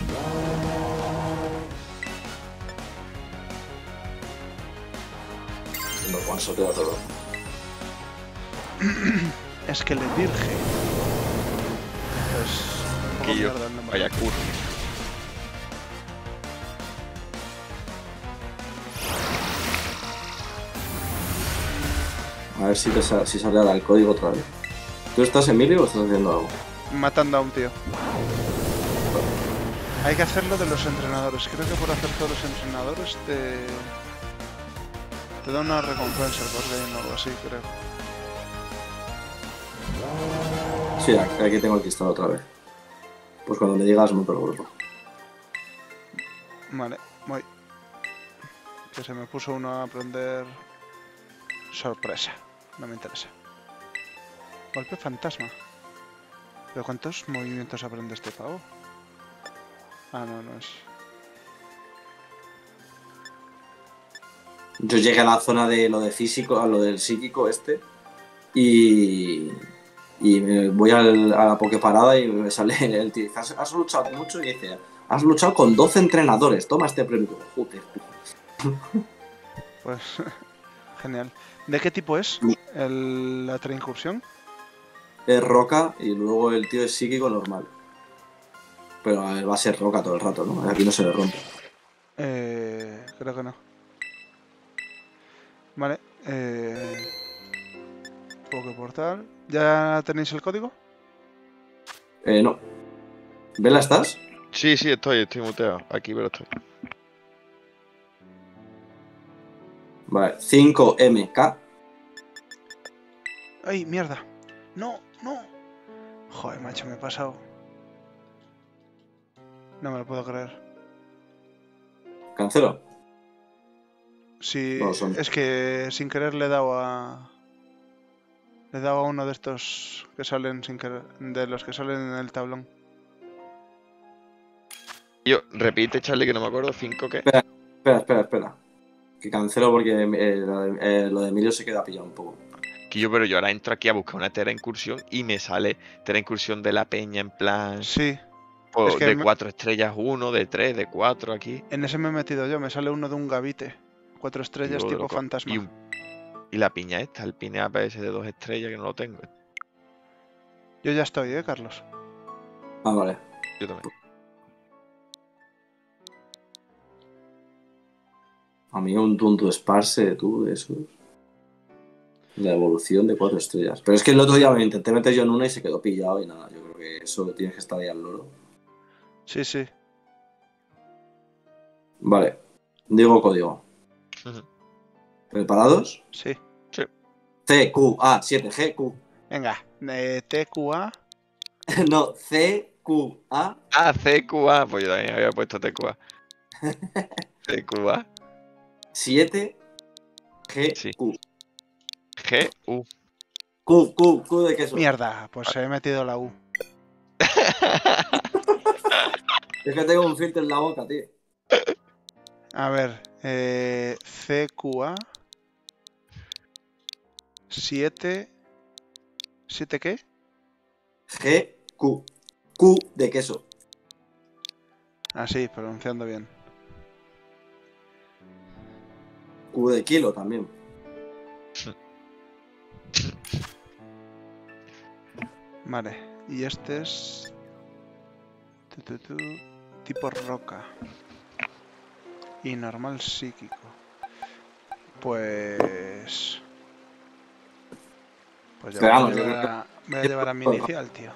[SPEAKER 2] Lo cual se queda todo.
[SPEAKER 1] Es que le dirge. Pues. un poco
[SPEAKER 3] Quillo.
[SPEAKER 1] mierda el nombre.
[SPEAKER 3] Vaya curva.
[SPEAKER 2] A ver si sale ahora el código otra vez. ¿Tú estás, Emilio, o estás haciendo algo?
[SPEAKER 1] Matando a un tío. Hay que hacerlo de los entrenadores. Creo que por hacer todos los entrenadores te da una recompensa el boss o algo así, creo.
[SPEAKER 2] Sí, aquí tengo el cristal otra vez. Pues cuando me digas monto el grupo.
[SPEAKER 1] Vale, voy. Que se me puso uno a aprender. Sorpresa. No me interesa. Golpe fantasma. ¿Pero cuántos movimientos aprende este pavo? Ah, no es.
[SPEAKER 2] Yo llegué a la zona de lo de físico, a lo del psíquico este. Y me voy a la Poképarada y me sale el tío. Has luchado mucho y dice, has luchado con 12 entrenadores, toma este premio. Joder.
[SPEAKER 1] Pues. Genial. ¿De qué tipo es la otra incursión?
[SPEAKER 2] Es roca y luego el tío es psíquico normal. Pero a ver, va a ser roca todo el rato, ¿no? Aquí no se le rompe.
[SPEAKER 1] Creo que no. Vale. Poképortal. ¿Ya tenéis el código?
[SPEAKER 2] No. ¿Vela estás?
[SPEAKER 3] Sí, estoy muteado. Aquí, pero estoy.
[SPEAKER 2] Vale, 5MK.
[SPEAKER 1] ¡Ay, mierda! ¡No! Joder, macho, me he pasado. No me lo puedo creer.
[SPEAKER 2] Cancelo.
[SPEAKER 1] Sí,
[SPEAKER 2] No son.
[SPEAKER 1] es que sin querer le he dado a... Le he dado a uno de estos que salen sin querer, de los que salen en el tablón.
[SPEAKER 3] Yo, repite, Charlie, que no me acuerdo. ¿5 qué?
[SPEAKER 2] Espera. Que cancelo porque lo de Emilio se queda pillado un poco.
[SPEAKER 3] Pero yo ahora entro aquí a buscar una Tera Incursión y me sale Tera Incursión de la Peña en plan
[SPEAKER 1] Sí,
[SPEAKER 3] pues,
[SPEAKER 1] es que
[SPEAKER 3] de 4 estrellas 1, de 3, de 4 aquí.
[SPEAKER 1] en ese me he metido yo. Me sale uno de un gavite. 4 estrellas
[SPEAKER 3] Digo,
[SPEAKER 1] tipo
[SPEAKER 3] loco,
[SPEAKER 1] fantasma.
[SPEAKER 3] Y la piña esta, el pine APS de 2 estrellas que no lo tengo.
[SPEAKER 1] Yo ya estoy, Carlos.
[SPEAKER 2] Ah, vale.
[SPEAKER 3] Yo también.
[SPEAKER 2] A mí un Tuntu Sparse, tú, de esos. La evolución de 4 estrellas. Pero es que el otro día me intenté meter yo en una y se quedó pillado y nada. Yo creo que eso tienes que estar ahí al loro.
[SPEAKER 1] Sí, sí.
[SPEAKER 2] Vale. Digo código. ¿Preparados?
[SPEAKER 1] Sí.
[SPEAKER 2] CQA 7GQ.
[SPEAKER 1] Venga, TQA.
[SPEAKER 2] No, CQA.
[SPEAKER 3] Ah, CQA. Pues yo también había puesto TQA. CQA.
[SPEAKER 2] 7GQ.
[SPEAKER 3] Sí. GU.
[SPEAKER 2] Q de queso.
[SPEAKER 1] Mierda, pues he metido la U.
[SPEAKER 2] Es que tengo un filtro en la boca, tío.
[SPEAKER 1] A ver, CQA 7. ¿7 qué?
[SPEAKER 2] GQ. Q de queso.
[SPEAKER 1] Ah, sí, pronunciando bien.
[SPEAKER 2] Q de kilo también.
[SPEAKER 1] Vale, y este es... tipo roca. Y normal psíquico. Pues... Pues ya
[SPEAKER 2] Esperamos,
[SPEAKER 1] voy a llevar a mi inicial, tío.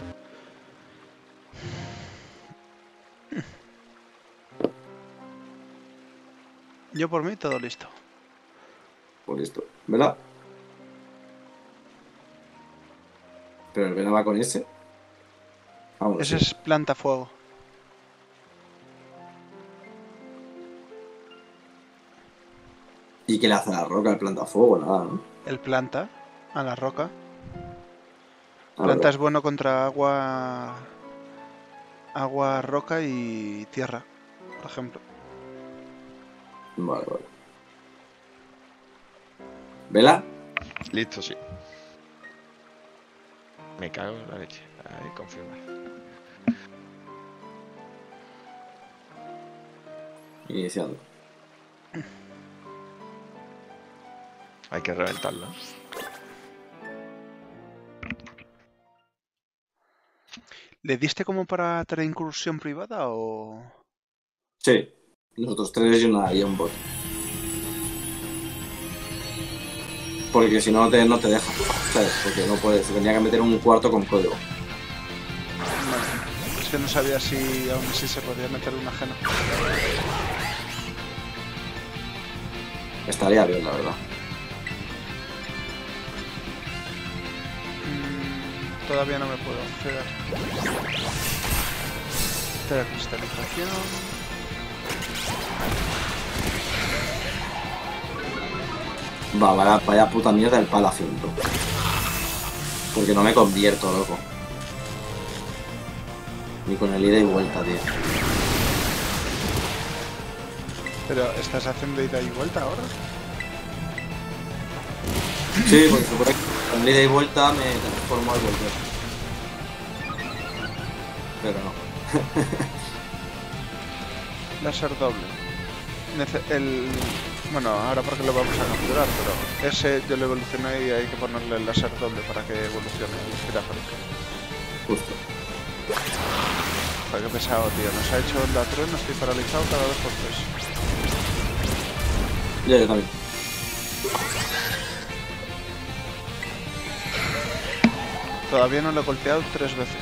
[SPEAKER 1] Yo por mí todo listo.
[SPEAKER 2] Pues listo. ¿Verdad? Pero el Vela va con ese. Vamos.
[SPEAKER 1] Ese es planta fuego.
[SPEAKER 2] ¿Y qué le hace a la roca el plantafuego? Nada, ¿no?
[SPEAKER 1] El planta a la roca.
[SPEAKER 2] Ah,
[SPEAKER 1] Planta
[SPEAKER 2] verdad.
[SPEAKER 1] es bueno contra agua, roca y tierra, por ejemplo.
[SPEAKER 2] Vale. ¿Vela?
[SPEAKER 3] Listo, sí. Me cago en la leche. Ahí, confirmar.
[SPEAKER 2] Iniciando.
[SPEAKER 3] Hay que reventarlo.
[SPEAKER 1] ¿Le diste como para tener incursión privada o...?
[SPEAKER 2] Sí. Nosotros 3 y un bot. Porque si no, no te deja. ¿Sabes? Porque no puedes. Se tendría que meter un cuarto con código.
[SPEAKER 1] Vale. Es que no sabía si aún así se podía meter un ajeno.
[SPEAKER 2] Estaría bien, la verdad.
[SPEAKER 1] Todavía no me puedo acceder. Cristalización.
[SPEAKER 2] Vaya puta mierda el palaciento. Porque no me convierto, loco. Ni con el ida y vuelta, tío.
[SPEAKER 1] Pero, ¿estás haciendo ida y vuelta ahora?
[SPEAKER 2] Sí, porque supone que con el ida y vuelta me transformo al volver. Pero no.
[SPEAKER 1] Láser doble. Bueno, ahora porque lo vamos a capturar, pero ese yo lo evolucioné y hay que ponerle el láser doble para que evolucione el girafónico.
[SPEAKER 2] Justo.
[SPEAKER 1] Joder, qué pesado, tío. Nos ha hecho la trueno, estoy paralizado cada 2x3.
[SPEAKER 2] Ya, yo también.
[SPEAKER 1] Todavía no lo he golpeado 3 veces.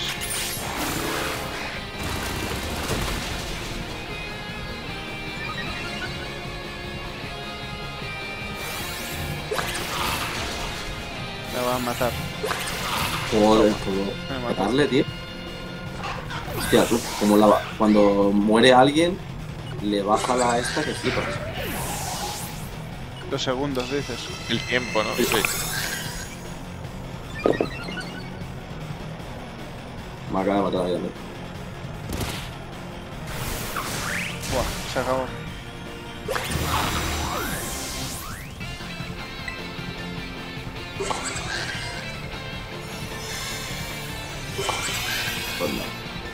[SPEAKER 1] Me va a matar.
[SPEAKER 2] Joder,
[SPEAKER 1] Me
[SPEAKER 2] ¿puedo
[SPEAKER 1] mata.
[SPEAKER 2] matarle, tío? Hostia, tú, como cuando muere alguien, le baja la esta que flipas.
[SPEAKER 1] Los segundos, dices.
[SPEAKER 3] El tiempo, ¿no?
[SPEAKER 2] Sí.
[SPEAKER 3] Sí.
[SPEAKER 2] Me acaba de matar a ella.
[SPEAKER 1] Buah, se acabó.
[SPEAKER 2] Pues no.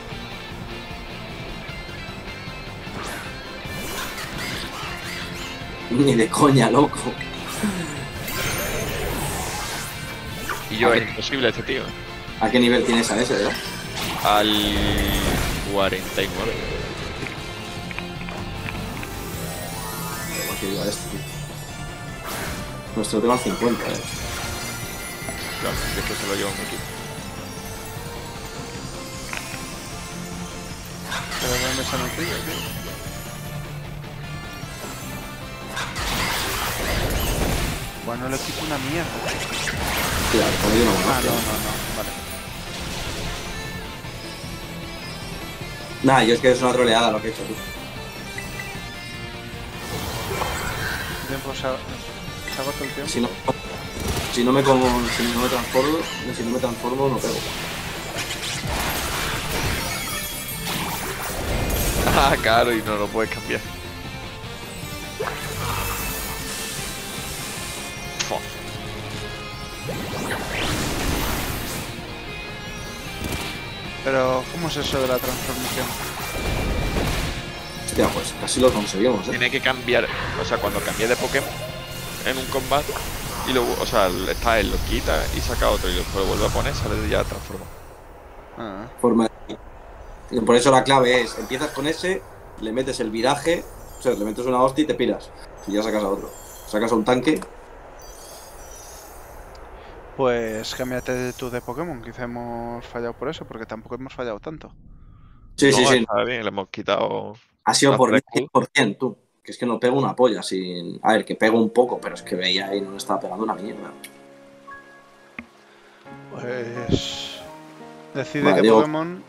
[SPEAKER 2] Ni de coña, loco.
[SPEAKER 3] Y yo,
[SPEAKER 2] ¿A
[SPEAKER 3] es
[SPEAKER 2] qué?
[SPEAKER 3] imposible este tío.
[SPEAKER 2] ¿A qué nivel tienes a ese, verdad?
[SPEAKER 3] Al 49.
[SPEAKER 2] Igual que diga este, tío. Nuestro tema al 50,
[SPEAKER 3] Claro, después se lo lleva un equipo.
[SPEAKER 1] ¿Pero dónde se han metido, tío? Bueno, le quito una mierda.
[SPEAKER 2] Claro, como yo no
[SPEAKER 1] Ah,
[SPEAKER 2] conozco.
[SPEAKER 1] no, vale.
[SPEAKER 2] Nah, yo es que es una troleada lo que he hecho, tú.
[SPEAKER 1] El tiempo se agota el tiempo.
[SPEAKER 2] Si no me transformo, no pego.
[SPEAKER 3] Ah, claro, y no lo puedes cambiar. Fua.
[SPEAKER 1] Pero, ¿cómo es eso de la transformación?
[SPEAKER 2] Hostia, pues casi lo conseguimos,
[SPEAKER 3] Tiene que cambiar, o sea, cuando cambie de Pokémon en un combate y luego, o sea, está él, lo quita y saca otro y después lo vuelve a poner, sale ya transformado.
[SPEAKER 1] Ah,
[SPEAKER 2] Forma de... Por eso la clave es, empiezas con ese, le metes el viraje, o sea, le metes una hostia y te piras. Y ya sacas a otro. Sacas a un tanque.
[SPEAKER 1] pues cámbiate tú de Pokémon, quizá hemos fallado por eso, porque tampoco hemos fallado tanto.
[SPEAKER 2] Sí,
[SPEAKER 3] No,
[SPEAKER 2] sí, sí.
[SPEAKER 3] está bien, le hemos quitado
[SPEAKER 2] Ha sido
[SPEAKER 3] las
[SPEAKER 2] por
[SPEAKER 3] tres Q.
[SPEAKER 2] 100%, tú. Que es que no pego una polla sin... A ver, que pego un poco, pero es que veía ahí no me estaba pegando una mierda.
[SPEAKER 1] Pues... Decide
[SPEAKER 2] Vale,
[SPEAKER 1] qué
[SPEAKER 2] digo-
[SPEAKER 1] Pokémon...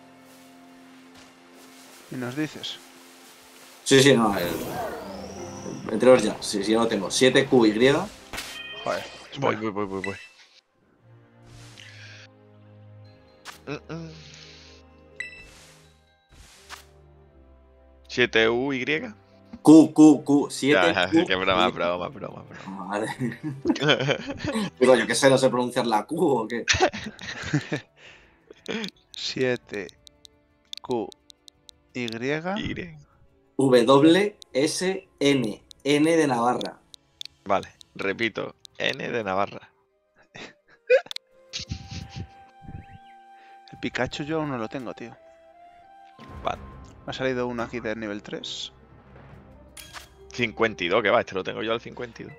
[SPEAKER 1] Y nos dices.
[SPEAKER 2] Sí, sí, no, meteros ya. Sí, sí, ya lo tengo. 7QY.
[SPEAKER 1] Joder,
[SPEAKER 3] Voy,
[SPEAKER 1] espera.
[SPEAKER 3] voy. Mm. 7UY.
[SPEAKER 2] Q, 7
[SPEAKER 3] Ya,
[SPEAKER 2] Q.
[SPEAKER 3] qué broma.
[SPEAKER 2] Vale. Digo, yo qué sé, no sé pronunciar la Q o qué.
[SPEAKER 1] 7 Q Y
[SPEAKER 3] Y.
[SPEAKER 2] WSN. N de Navarra.
[SPEAKER 3] Vale, repito, N de Navarra.
[SPEAKER 1] El Pikachu yo aún no lo tengo, tío.
[SPEAKER 3] Vale.
[SPEAKER 1] Me ha salido uno aquí de nivel 3.
[SPEAKER 3] 52, que va, este lo tengo yo al 52.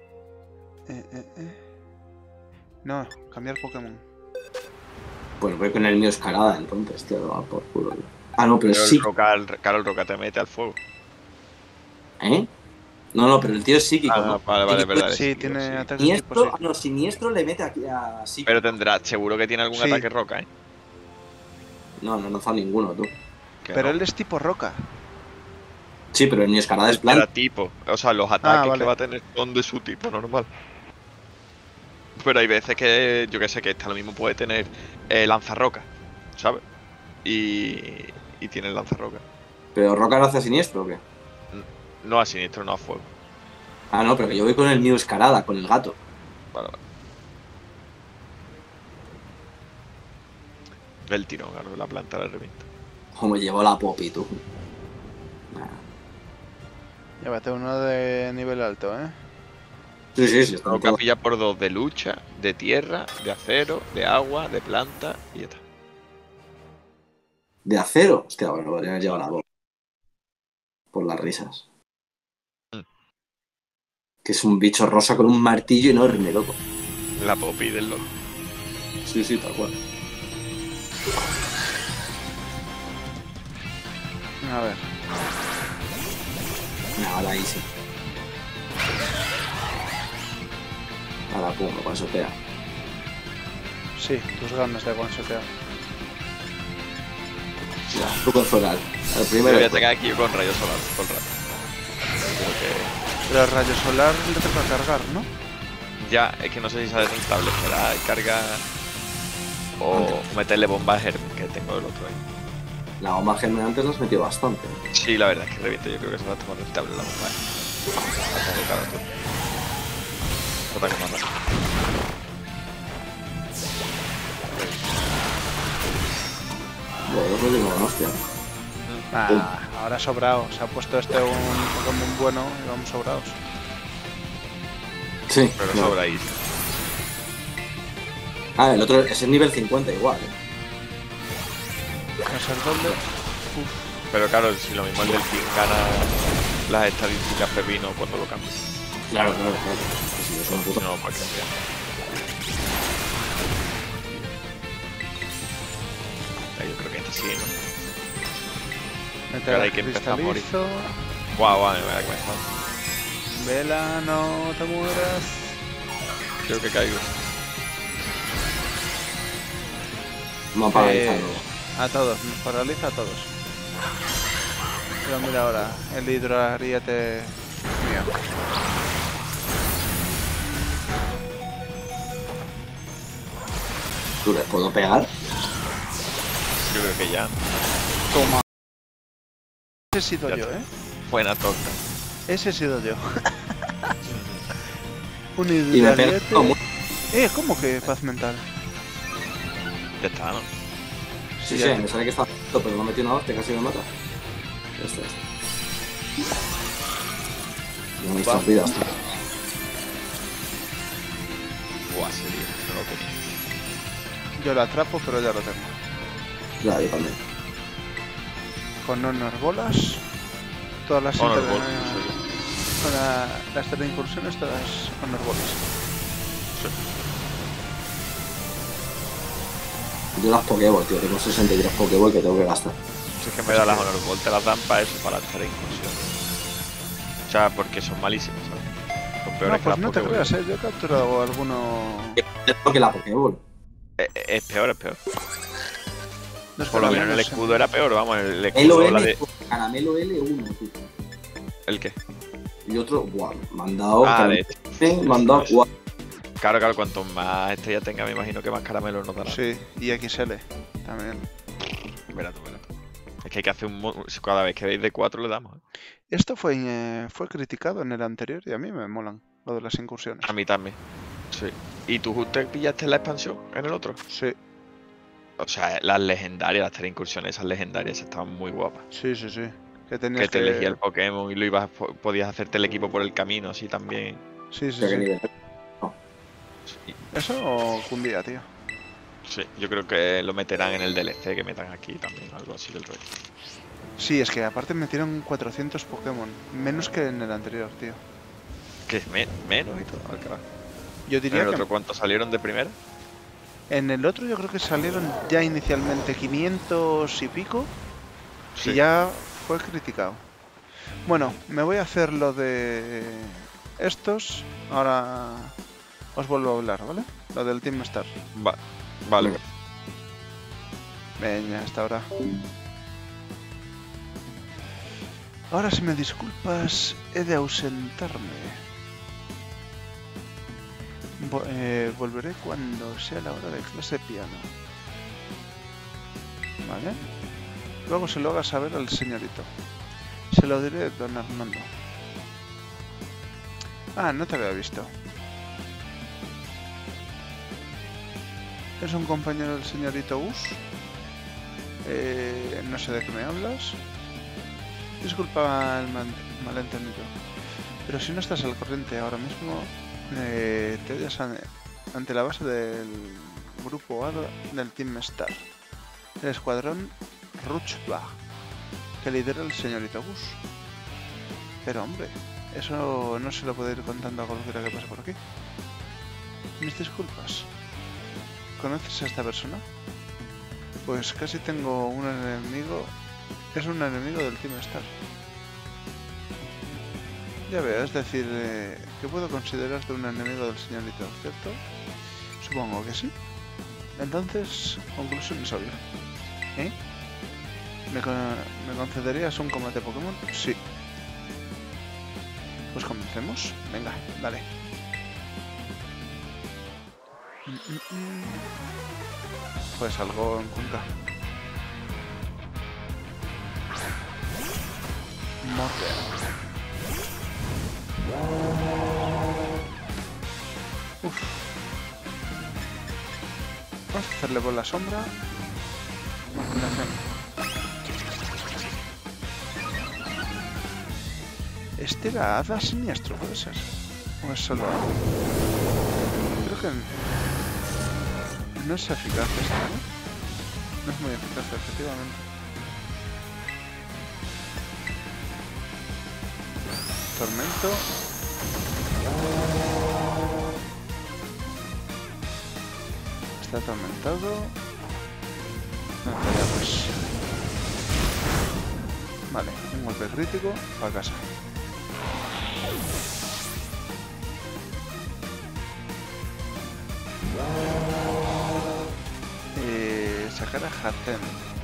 [SPEAKER 1] No, cambiar Pokémon.
[SPEAKER 2] Pues voy con el mío escalada, entonces, tío, lo va por culo. Ah, no, pero
[SPEAKER 3] Pero
[SPEAKER 2] sí.
[SPEAKER 3] Claro, el roca te mete al fuego.
[SPEAKER 2] ¿Eh? No, pero el tío es psíquico,
[SPEAKER 3] Ah,
[SPEAKER 2] ¿no?
[SPEAKER 3] vale, verdad.
[SPEAKER 1] Sí,
[SPEAKER 3] es
[SPEAKER 1] tiene
[SPEAKER 3] sí.
[SPEAKER 1] ataques tipo
[SPEAKER 2] Siniestro,
[SPEAKER 1] sí.
[SPEAKER 2] no, siniestro le mete aquí a psíquico.
[SPEAKER 3] Pero tendrá, seguro que tiene algún
[SPEAKER 1] Sí.
[SPEAKER 3] ataque roca, ¿eh?
[SPEAKER 2] No fa ninguno, tú.
[SPEAKER 3] Que
[SPEAKER 1] Pero
[SPEAKER 3] no.
[SPEAKER 1] él es tipo roca.
[SPEAKER 2] Sí, pero el mío escalada es
[SPEAKER 3] Era
[SPEAKER 2] plan.
[SPEAKER 3] tipo, o sea, los ataques
[SPEAKER 1] vale.
[SPEAKER 3] que va a tener son de su tipo normal. Pero hay veces que, yo que sé, que esta lo mismo puede tener lanzarroca, ¿sabes? Y tiene el lanzarroca.
[SPEAKER 2] Pero Roca no hace siniestro, ¿o qué?
[SPEAKER 3] No a siniestro, no a fuego.
[SPEAKER 2] Ah, no, pero que yo voy con el mío escalada, con el gato.
[SPEAKER 3] Vale. El tirón, claro, la planta la revienta.
[SPEAKER 2] Como llevó la Poppy, tú. Nah.
[SPEAKER 1] Llévate uno de nivel alto, ¿eh?
[SPEAKER 2] Sí, está
[SPEAKER 3] Roca
[SPEAKER 2] todo.
[SPEAKER 3] pilla por 2 de lucha, de tierra, de acero, de agua, de planta y ya está.
[SPEAKER 2] De acero. Hostia, bueno, podría haber llevado la Poppy. Por las risas.
[SPEAKER 3] Mm.
[SPEAKER 2] Que es un bicho rosa con un martillo enorme, loco.
[SPEAKER 3] La Poppy del LOL.
[SPEAKER 2] Sí, tal cual.
[SPEAKER 1] A ver.
[SPEAKER 2] Ahora ahí sí. Ahora, pum, lo pasotea.
[SPEAKER 1] Sí, tus ganas de one-shotear.
[SPEAKER 2] Ya, tú con Zoral. El
[SPEAKER 3] Me
[SPEAKER 2] primero.
[SPEAKER 3] voy a atacar aquí con rayos solar todo el rato. Creo que
[SPEAKER 1] Pero el rayo solar le toca cargar, ¿no?
[SPEAKER 3] Ya, es que no sé si sale rentable esperar y carga o meterle bomba germen, que tengo el otro ahí.
[SPEAKER 2] La bomba germen antes las metió bastante.
[SPEAKER 3] Sí, la verdad es que reviento, yo creo que se va a tomar rentable la bomba. Bastante caro, tú. Total que más rápido.
[SPEAKER 2] Bueno, yo digo, no, hostia.
[SPEAKER 1] Ah, ahora sobrado. Se ha puesto este un Pokémon bueno y vamos sobrados.
[SPEAKER 2] Sí,
[SPEAKER 3] Pero
[SPEAKER 2] no.
[SPEAKER 3] sobra ahí.
[SPEAKER 2] Ah, el otro es el nivel 50 igual,
[SPEAKER 1] Va a ser doble. Uf.
[SPEAKER 3] Pero claro, si lo mismo el del team gana las estadísticas pepino cuando lo cambie.
[SPEAKER 2] Claro. Sí, es una puta.
[SPEAKER 3] No, para cambiar. Yo creo que este sí, ¿no?
[SPEAKER 1] Meter
[SPEAKER 3] Ahora hay
[SPEAKER 1] el
[SPEAKER 3] que empezar a morir.
[SPEAKER 1] cristalizo.
[SPEAKER 3] Guau, me voy a comenzar.
[SPEAKER 1] Vela, no te mueras.
[SPEAKER 3] Creo que caigo.
[SPEAKER 2] Me paralizado.
[SPEAKER 1] A todos, nos paraliza a todos. Pero mira ahora, el hidroariete mío.
[SPEAKER 2] ¿Tú les puedo pegar?
[SPEAKER 3] Yo creo que ya.
[SPEAKER 1] Toma. Ese he sido
[SPEAKER 3] Ya
[SPEAKER 1] yo,
[SPEAKER 3] está.
[SPEAKER 1] ¿eh?
[SPEAKER 3] Buena torta.
[SPEAKER 1] Ese he sido yo. Un
[SPEAKER 2] Y me pega
[SPEAKER 1] hidroariete.
[SPEAKER 2] como...
[SPEAKER 1] ¿Cómo que paz mental?
[SPEAKER 3] Ya está, ¿no?
[SPEAKER 2] Sí,
[SPEAKER 1] ya te-
[SPEAKER 2] me sale que está alto, pero no metí una hostia, casi me mata. Ya está. No me
[SPEAKER 1] Va.
[SPEAKER 2] vidas, tío.
[SPEAKER 3] Buah, serio, no lo tenía.
[SPEAKER 1] Yo lo atrapo, pero ya lo tengo.
[SPEAKER 2] Ya, yo también.
[SPEAKER 1] Con honor bolas. Todas las
[SPEAKER 3] Honor
[SPEAKER 1] inter-
[SPEAKER 3] Ball, no sé yo.
[SPEAKER 1] las tres incursiones, todas honor bolas.
[SPEAKER 3] Sí.
[SPEAKER 2] Yo las Pokéball, tío. Tengo 63 Pokéball que tengo que gastar.
[SPEAKER 3] Si es que me da las Honor Ball, te las dan para eso, para las 3 incursiones. O sea, porque son malísimas, ¿sabes? Son
[SPEAKER 1] No,
[SPEAKER 3] peores que
[SPEAKER 1] pues
[SPEAKER 3] las
[SPEAKER 1] no te
[SPEAKER 3] Pokéball.
[SPEAKER 1] creas, yo he capturado alguno.
[SPEAKER 2] Es porque la Pokéball.
[SPEAKER 3] Es peor, es peor.
[SPEAKER 1] Los
[SPEAKER 3] Por lo menos el
[SPEAKER 1] caramelos,
[SPEAKER 3] escudo era peor, vamos, el escudo la
[SPEAKER 2] LOL,
[SPEAKER 3] de...
[SPEAKER 2] Caramelo L1, tío.
[SPEAKER 3] ¿El qué?
[SPEAKER 2] Y otro, guau, me han dado.
[SPEAKER 3] Ah,
[SPEAKER 2] caramelo
[SPEAKER 3] de
[SPEAKER 2] L, me han dado
[SPEAKER 3] Pues-
[SPEAKER 2] 4.
[SPEAKER 3] Claro, cuanto más estrellas tenga, me imagino que más caramelos nos dará.
[SPEAKER 1] Sí, y XL también.
[SPEAKER 3] Verá tú. Es que hay que hacer cada vez que veis de 4 le damos. ¿eh?
[SPEAKER 1] Esto fue criticado en el anterior y a mí me molan lo de las incursiones.
[SPEAKER 3] A mí también. Sí. ¿Y tú justo pillaste la expansión en el otro?
[SPEAKER 1] Sí,
[SPEAKER 3] O sea, las legendarias, las 3 incursiones, esas legendarias estaban muy guapas.
[SPEAKER 1] sí. Que tenías
[SPEAKER 3] Que te elegía el Pokémon y lo podías hacerte el equipo por el camino, así también.
[SPEAKER 1] Sí.
[SPEAKER 2] ¿Qué nivel?
[SPEAKER 3] Sí,
[SPEAKER 1] Eso cundía, tío.
[SPEAKER 3] sí, yo creo que lo meterán en el DLC que metan aquí también, algo así del rollo.
[SPEAKER 1] Sí, es que aparte metieron 400 Pokémon. Menos que en el anterior, tío.
[SPEAKER 3] Que es menos y todo, al carajo.
[SPEAKER 1] Yo
[SPEAKER 3] ¿En
[SPEAKER 1] diría
[SPEAKER 3] el
[SPEAKER 1] que
[SPEAKER 3] otro cuántos salieron de primera?
[SPEAKER 1] en el otro yo creo que salieron ya inicialmente 500 y pico.
[SPEAKER 3] Sí.
[SPEAKER 1] Y ya fue criticado. Bueno, me voy a hacer lo de estos. Ahora os vuelvo a hablar, ¿vale? Lo del Team Star.
[SPEAKER 3] Vale.
[SPEAKER 1] Venga, hasta ahora. Ahora, si me disculpas, he de ausentarme. Volveré cuando sea la hora de clase de piano. ¿Vale? Luego se lo haga saber al señorito. Se lo diré, don Armando. Ah, no te había visto. ¿Es un compañero del señorito Gus? No sé de qué me hablas. Disculpa el malentendido. Pero si no estás al corriente ahora mismo, te hallas ante la base del grupo A del Team Star. El escuadrón Ruchbach, que lidera el señorito Gus. Pero hombre, eso no se lo puede ir contando a cualquiera que pase por aquí. Mis disculpas. ¿Conoces a esta persona? Pues casi tengo un enemigo. Es un enemigo del Team Star. Ya veo, es decir, que puedo considerarte un enemigo del señorito, ¿cierto? Supongo que sí. Entonces, conclusión es obvia. ¿Eh? ¿Me concederías un combate Pokémon? Sí. Pues comencemos. Venga, dale. Pues algo en Cuenca. Morder. Uf. Vamos a hacerle por la sombra. Marginación. Este era hada siniestro, puede ser. O es solo. Creo que no es eficaz esto, ¿no? No es muy eficaz, efectivamente. Tormento. Está atormentado. No ya pues. Vale, un golpe crítico para casa. Sacar a Hatem.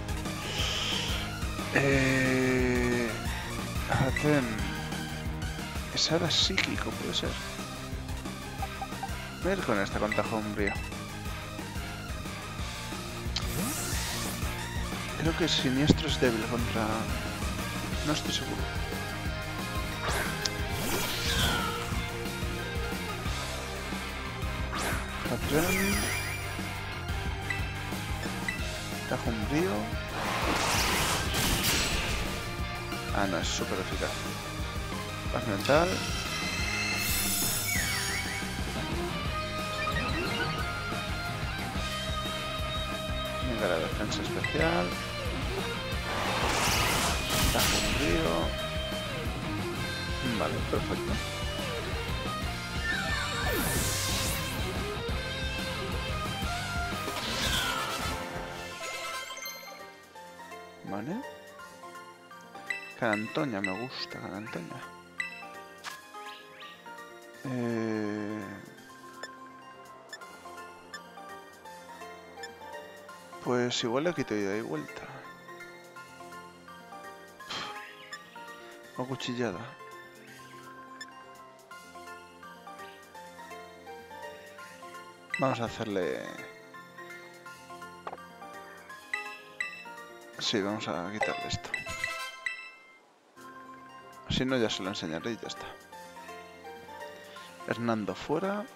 [SPEAKER 1] Hatem. Es ahora psíquico, puede ser. Voy a ir con esta contagio umbrío. Creo que siniestro es débil contra... No estoy seguro. Hatem. Tajo umbrío. Ah, no, es súper eficaz. Paz mental. Venga, la defensa especial. Tajo umbrío. Vale, perfecto. Vale. Carantoña, me gusta, Carantoña. Pues igual le quito ida y vuelta. O cuchillada. Vamos a hacerle... Sí, vamos a quitarle esto. Si no, ya se lo enseñaré y ya está. Hernando fuera.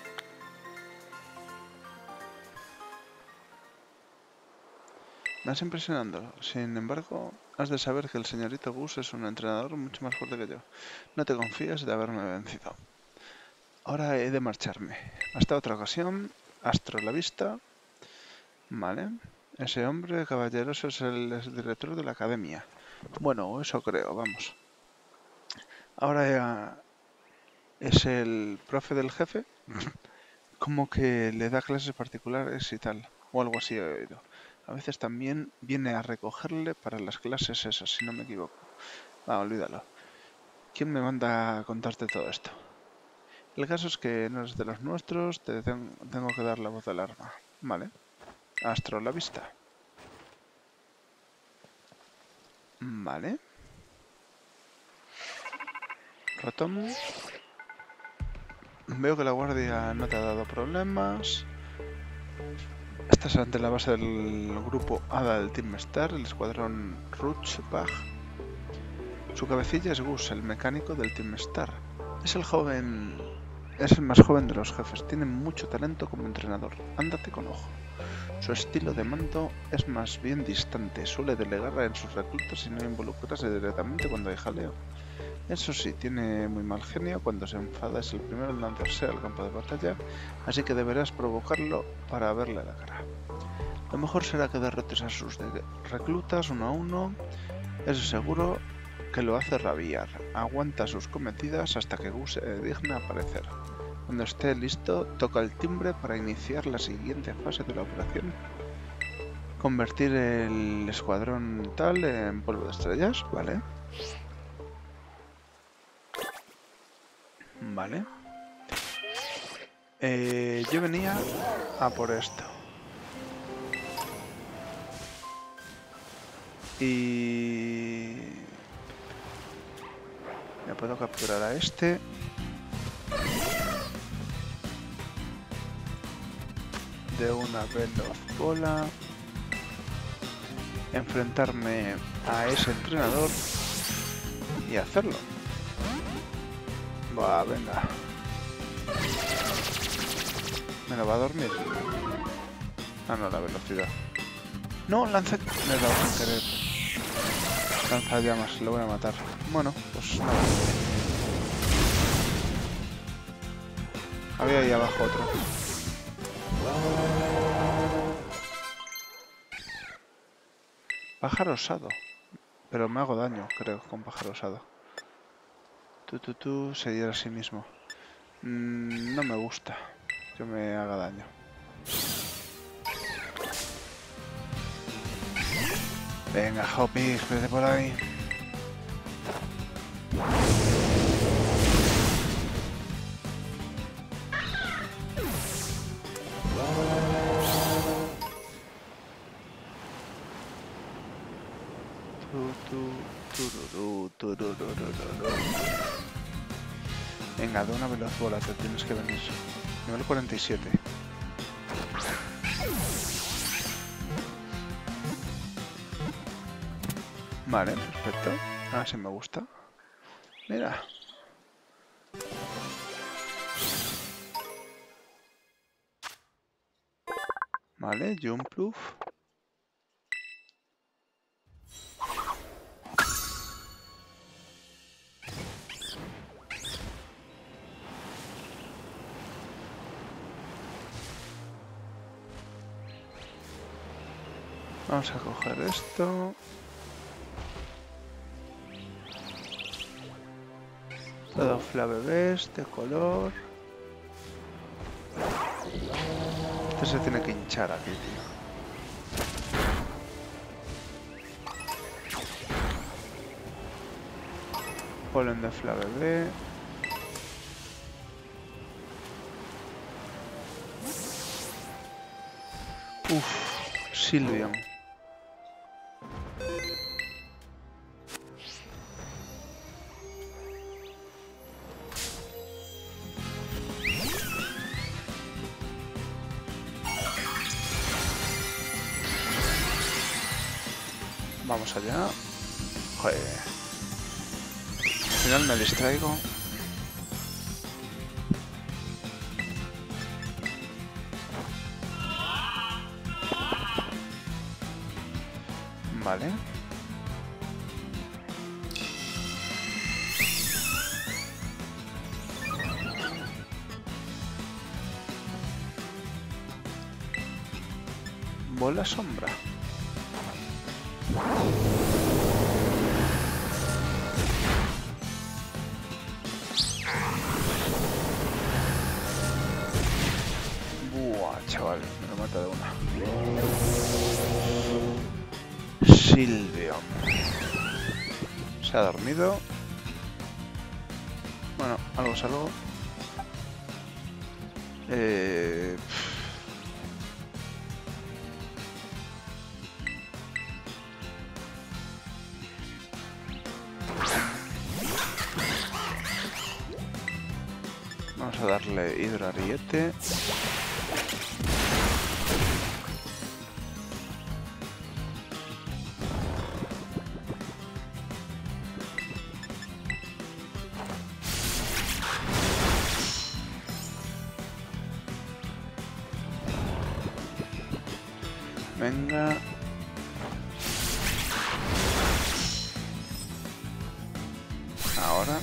[SPEAKER 1] Me vas impresionando. Sin embargo, has de saber que el señorito Gus es un entrenador mucho más fuerte que yo. No te confíes de haberme vencido. Ahora he de marcharme. Hasta otra ocasión. Astro la vista. Vale. Ese hombre caballeroso es el director de la academia. Bueno, eso creo, vamos. Ahora ya es el profe del jefe. Como que le da clases particulares y tal. O algo así he oído. A veces también viene a recogerle para las clases esas, si no me equivoco. Va, olvídalo. ¿Quién me manda a contarte todo esto? El caso es que no eres de los nuestros, te tengo que dar la voz del arma. Vale. Astro la vista. Vale. Rotom. Veo que la guardia no te ha dado problemas. Estás ante la base del grupo Hada del Team Star, el escuadrón Rutschbach. Su cabecilla es Gus, el mecánico del Team Star. Es el más joven de los jefes. Tiene mucho talento como entrenador. Ándate con ojo. Su estilo de mando es más bien distante. Suele delegar en sus reclutas y no involucrarse directamente cuando hay jaleo. Eso sí, tiene muy mal genio. Cuando se enfada es el primero en lanzarse al campo de batalla, así que deberás provocarlo para verle la cara. Lo mejor será que derrotes a sus reclutas uno a uno. Eso seguro que lo hace rabiar. Aguanta sus cometidas hasta que Gus se digna aparecer. Cuando esté listo, toca el timbre para iniciar la siguiente fase de la operación. Convertir el escuadrón tal en polvo de estrellas, ¿vale? Vale. Yo venía a por esto. Y Me puedo capturar a este. De una veloz bola. Enfrentarme a ese entrenador. Y hacerlo. Va, venga. ¿Me lo va a dormir? Ah, no, la velocidad. No, lanza... Me he dado sin querer. Lanza llamas, lo voy a matar. Bueno, pues nada. Había ahí abajo otro. Pájaro osado. Pero me hago daño, creo, con pájaro osado. Tú, se hiera a sí mismo. No me gusta que me haga daño. Venga, Hoppy, vete por ahí. Venga, de una veloz bola, te tienes que venir. Nivel 47. Vale, perfecto. Así me gusta. Mira. Vale, jump proof. Vamos a coger esto. Todo bebés de color. Este se tiene que hinchar aquí, tío. Polen de bebé. Sylveon. Vamos allá. Joder. Al final me distraigo. Vale. Bola sombra. Buah, chaval, me lo mata de una. Sylveon. Se ha dormido. Bueno, algo es algo. Vamos a darle hidroariete. Venga. Ahora.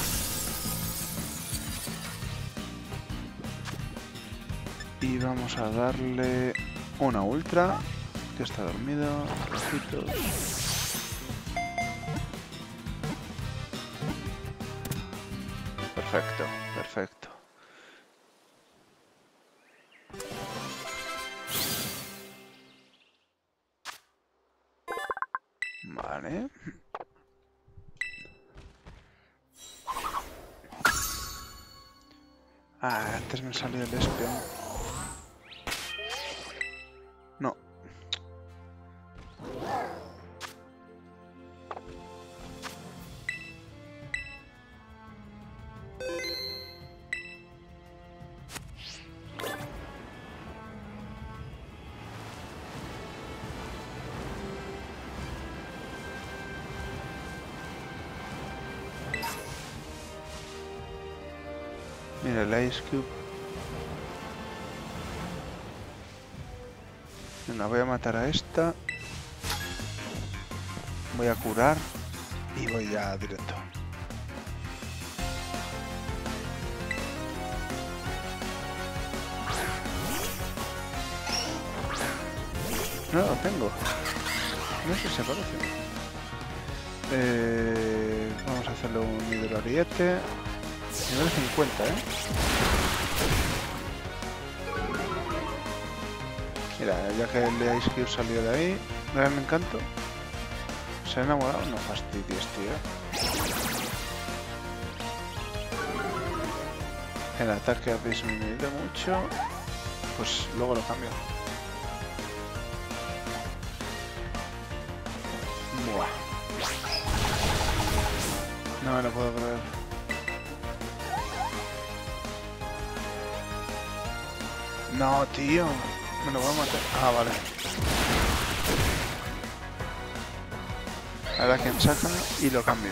[SPEAKER 1] Y vamos a darle una ultra, que está dormido. Trocitos. Perfecto, perfecto. Vale. Ah, antes me salió el espion. No. Mira, el Ice Cube. Venga, voy a matar a esta. Voy a curar. Y voy ya directo. No lo tengo. No sé si se parece. Vamos a hacerle un hidroariete. Nivel 50, ¿eh? Mira, ya que el Ice Cube salió de ahí. Gran encanto. ¿Se ha enamorado? No fastidies, tío. El ataque ha disminuido mucho. Pues luego lo cambio. Buah. No me lo puedo creer. No, tío. Me lo voy a matar. Ah, vale. Ahora quien saca y lo cambio.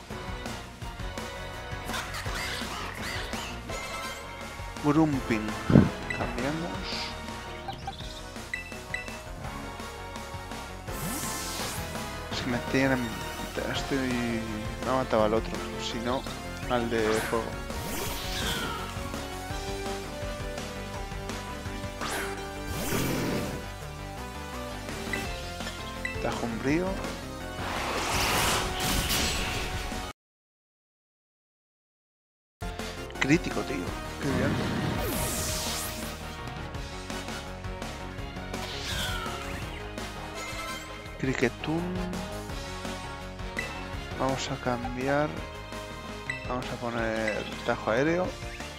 [SPEAKER 1] Grumping. Cambiamos. Si me tienen... Estoy... No mataba al otro, sino al de fuego. Tajo umbrío. Crítico, tío. Qué bien. Cricketun. Vamos a cambiar. Vamos a poner tajo aéreo.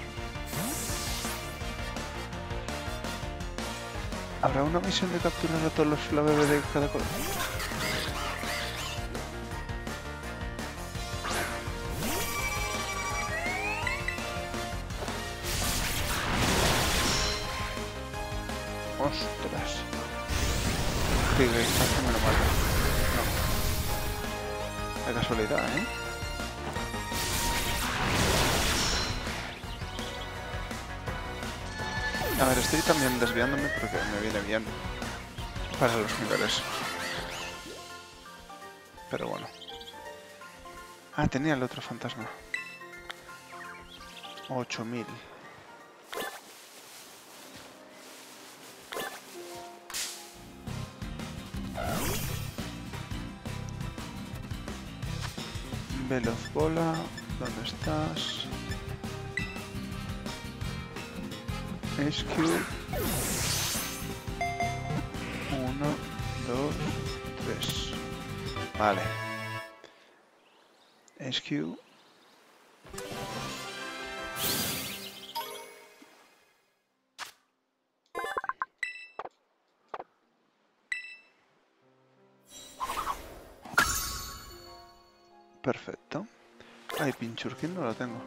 [SPEAKER 1] ¿Habrá una misión de capturar a todos los flabebes de cada color? ¡Ostras! Gigante me lo mata. No. De casualidad, ¿eh? A ver, estoy también desviándome porque me viene bien para los niveles. Pero bueno. Ah, tenía el otro fantasma. 8000. Veloz bola, ¿dónde estás? SQ 1, 2, 3. Vale. SQ. Perfecto. Ay, Pinchurkin no lo tengo.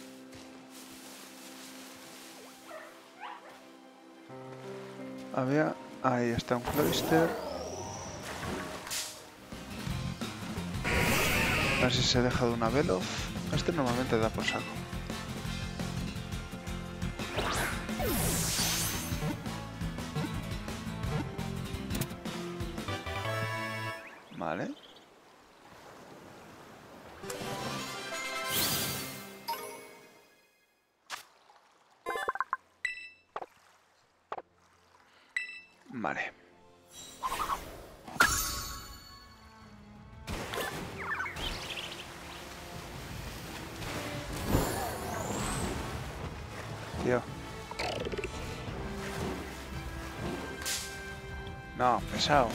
[SPEAKER 1] Había... Ahí está un Cloyster. A ver si se deja de una Veloz. Este normalmente da por saco. Vale. Vale. Tío. No, pesado.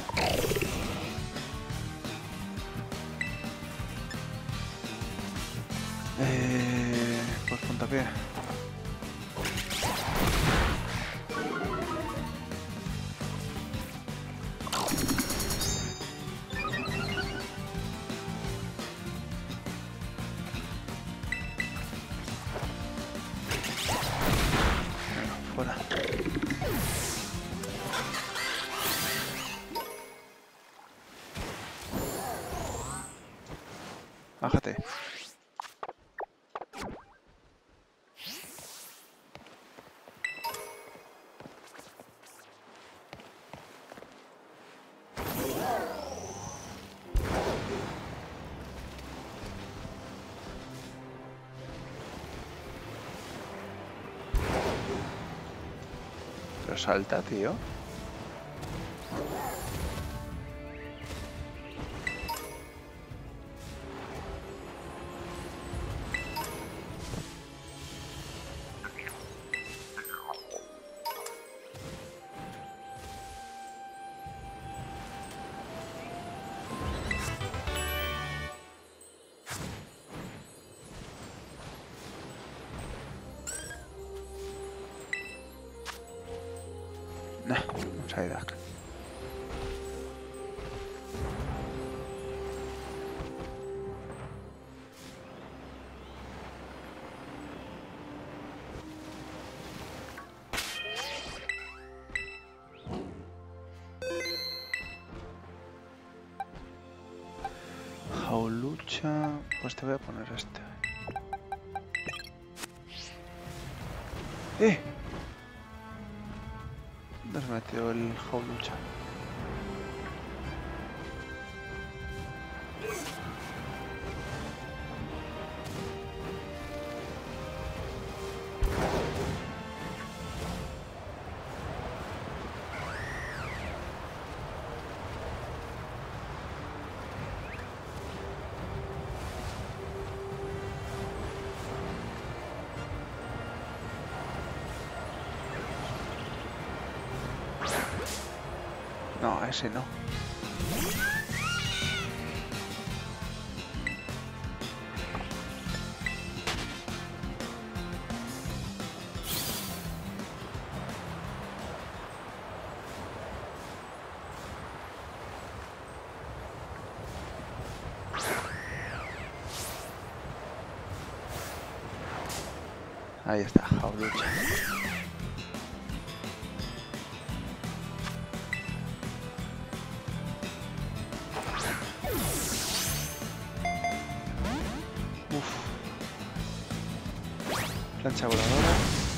[SPEAKER 1] Pues puntapié. Fuera. Bájate. Pero salta, tío. Nah, vamos a ir acá. Jaulucha, pues te voy a poner este. ¿Dónde se metió el Jaulucha? No, ese no. Ahí está, Jaulucha. Plancha voladora.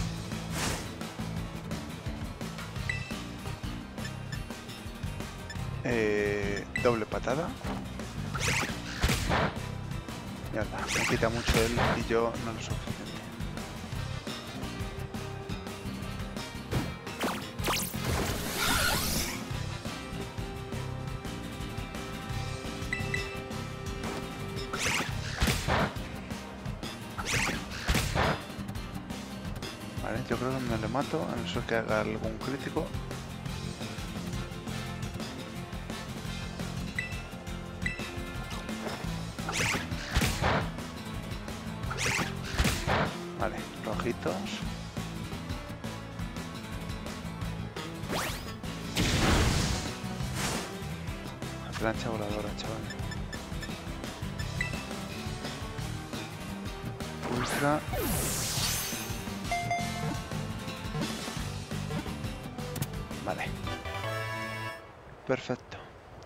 [SPEAKER 1] Doble patada. Mierda, me quita mucho él y yo no lo suficiente. Vale, yo creo que me le mato, a no ser que haga algún crítico. Vale, rojitos. La plancha voladora, chaval. Ultra. Vale. Perfecto.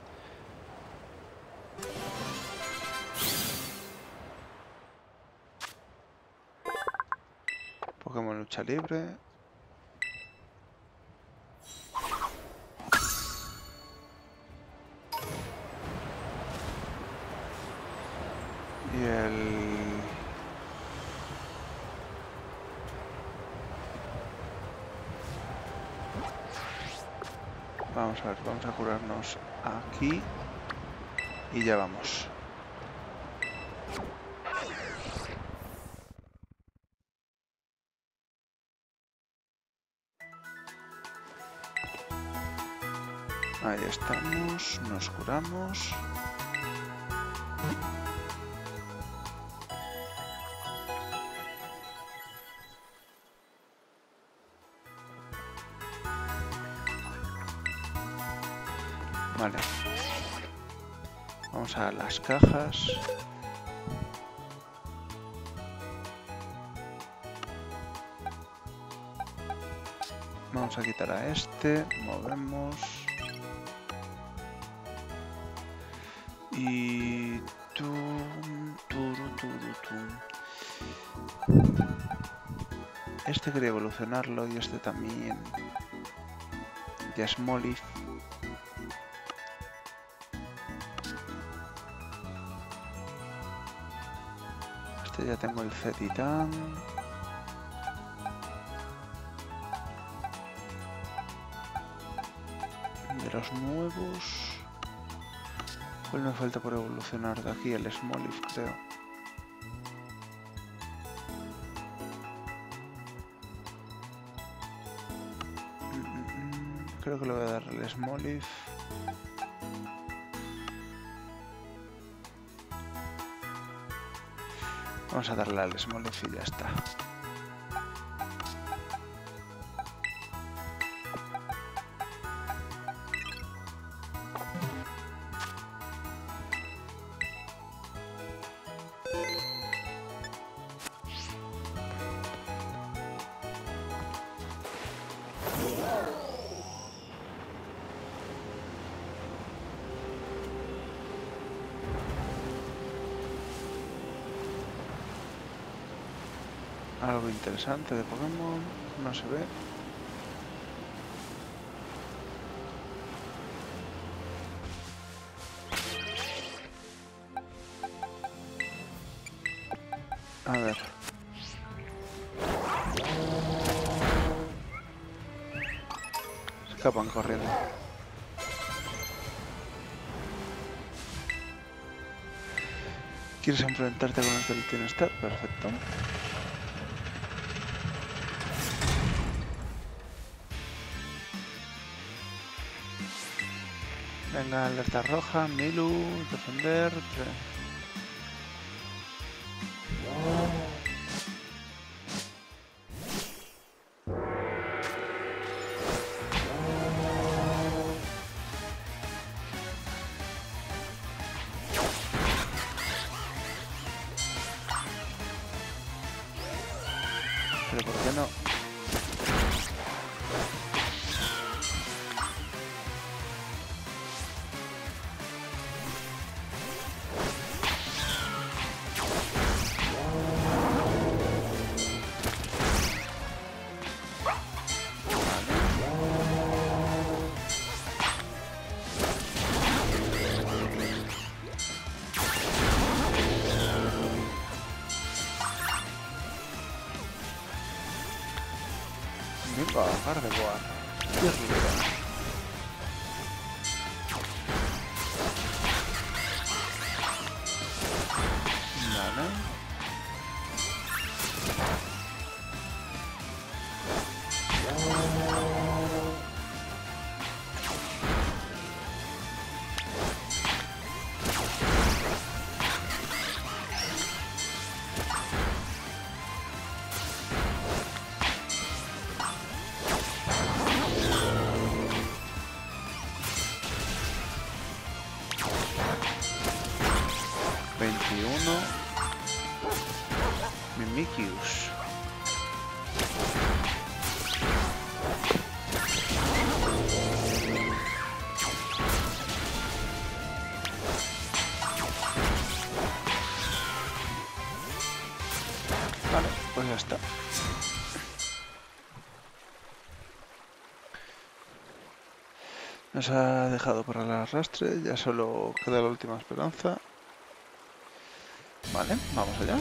[SPEAKER 1] Pokémon lucha libre. Y el... Vamos a ver, vamos a curarnos aquí. Y ya vamos. Ahí estamos, nos curamos. Vale. Vamos a las cajas. Vamos a quitar a este, movemos. Y... Este quería evolucionarlo y este también. Ya es Molif. Este ya tengo el C-Titán. los nuevos. ¿Cuál me falta por evolucionar de aquí? El Smoliv, creo. Creo que le voy a dar el Smoliv. Vamos a darle al Smoliv y ya está. Algo interesante de Pokémon, no se ve. A ver. Se escapan corriendo. ¿Quieres enfrentarte con el que tiene Star? Perfecto. Venga, alerta roja, Milu, defender. Pero ¿por qué no? Venga, Gardevoir. Vale. Mimikyu. Vale, pues ya está. Nos ha dejado por el arrastre, ya solo queda la última esperanza. Vale, vamos allá.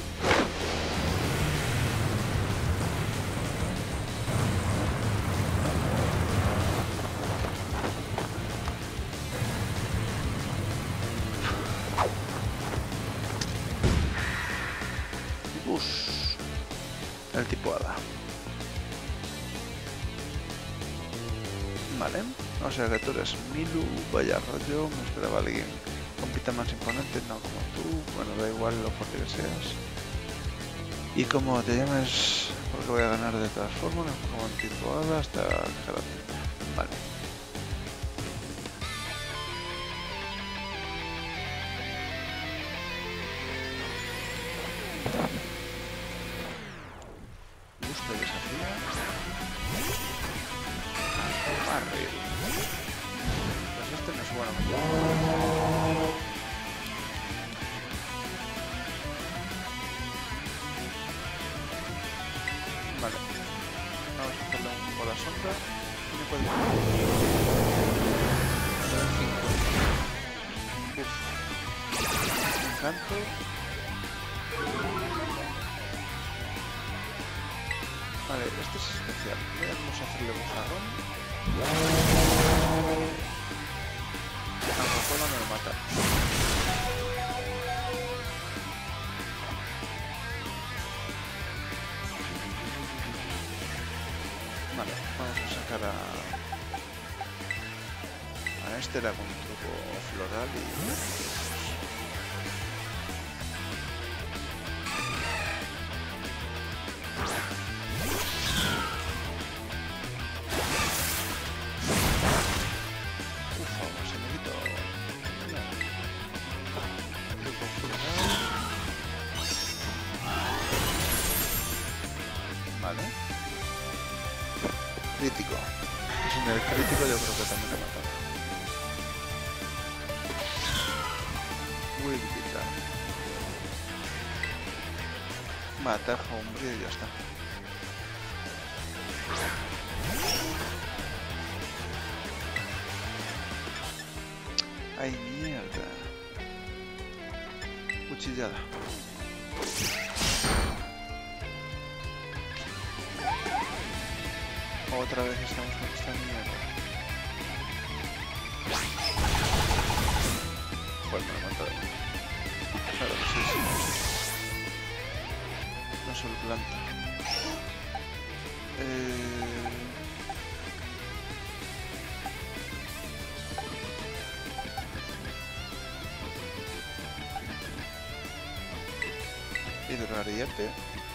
[SPEAKER 1] El tipo hada. Vale, o sea que tú eres Milu, vaya rollo, me esperaba alguien con pinta más imponente, no como tú, bueno, da igual lo fuerte que seas. Y como te llames, porque voy a ganar de todas formas, como un tipo hada hasta gelatina. Vale. Pues este no es bueno. Vale. Vamos a hacerle un poco la sombra. ¿Tiene cuál? Encanto. Vale, este es especial. Vamos a hacerle bozarrón. Coca-Cola me mata. Vale, vamos a sacar a este, era con un truco floral y... Crítico. Y sin el crítico yo creo que también le mataba. Muy vital. Matar a un brillo y ya está. ¡Ay, mierda! Cuchillada. Otra vez estamos con esta mierda. Joder, me lo he matado. Claro, sí. No solo planta. Hidroariete.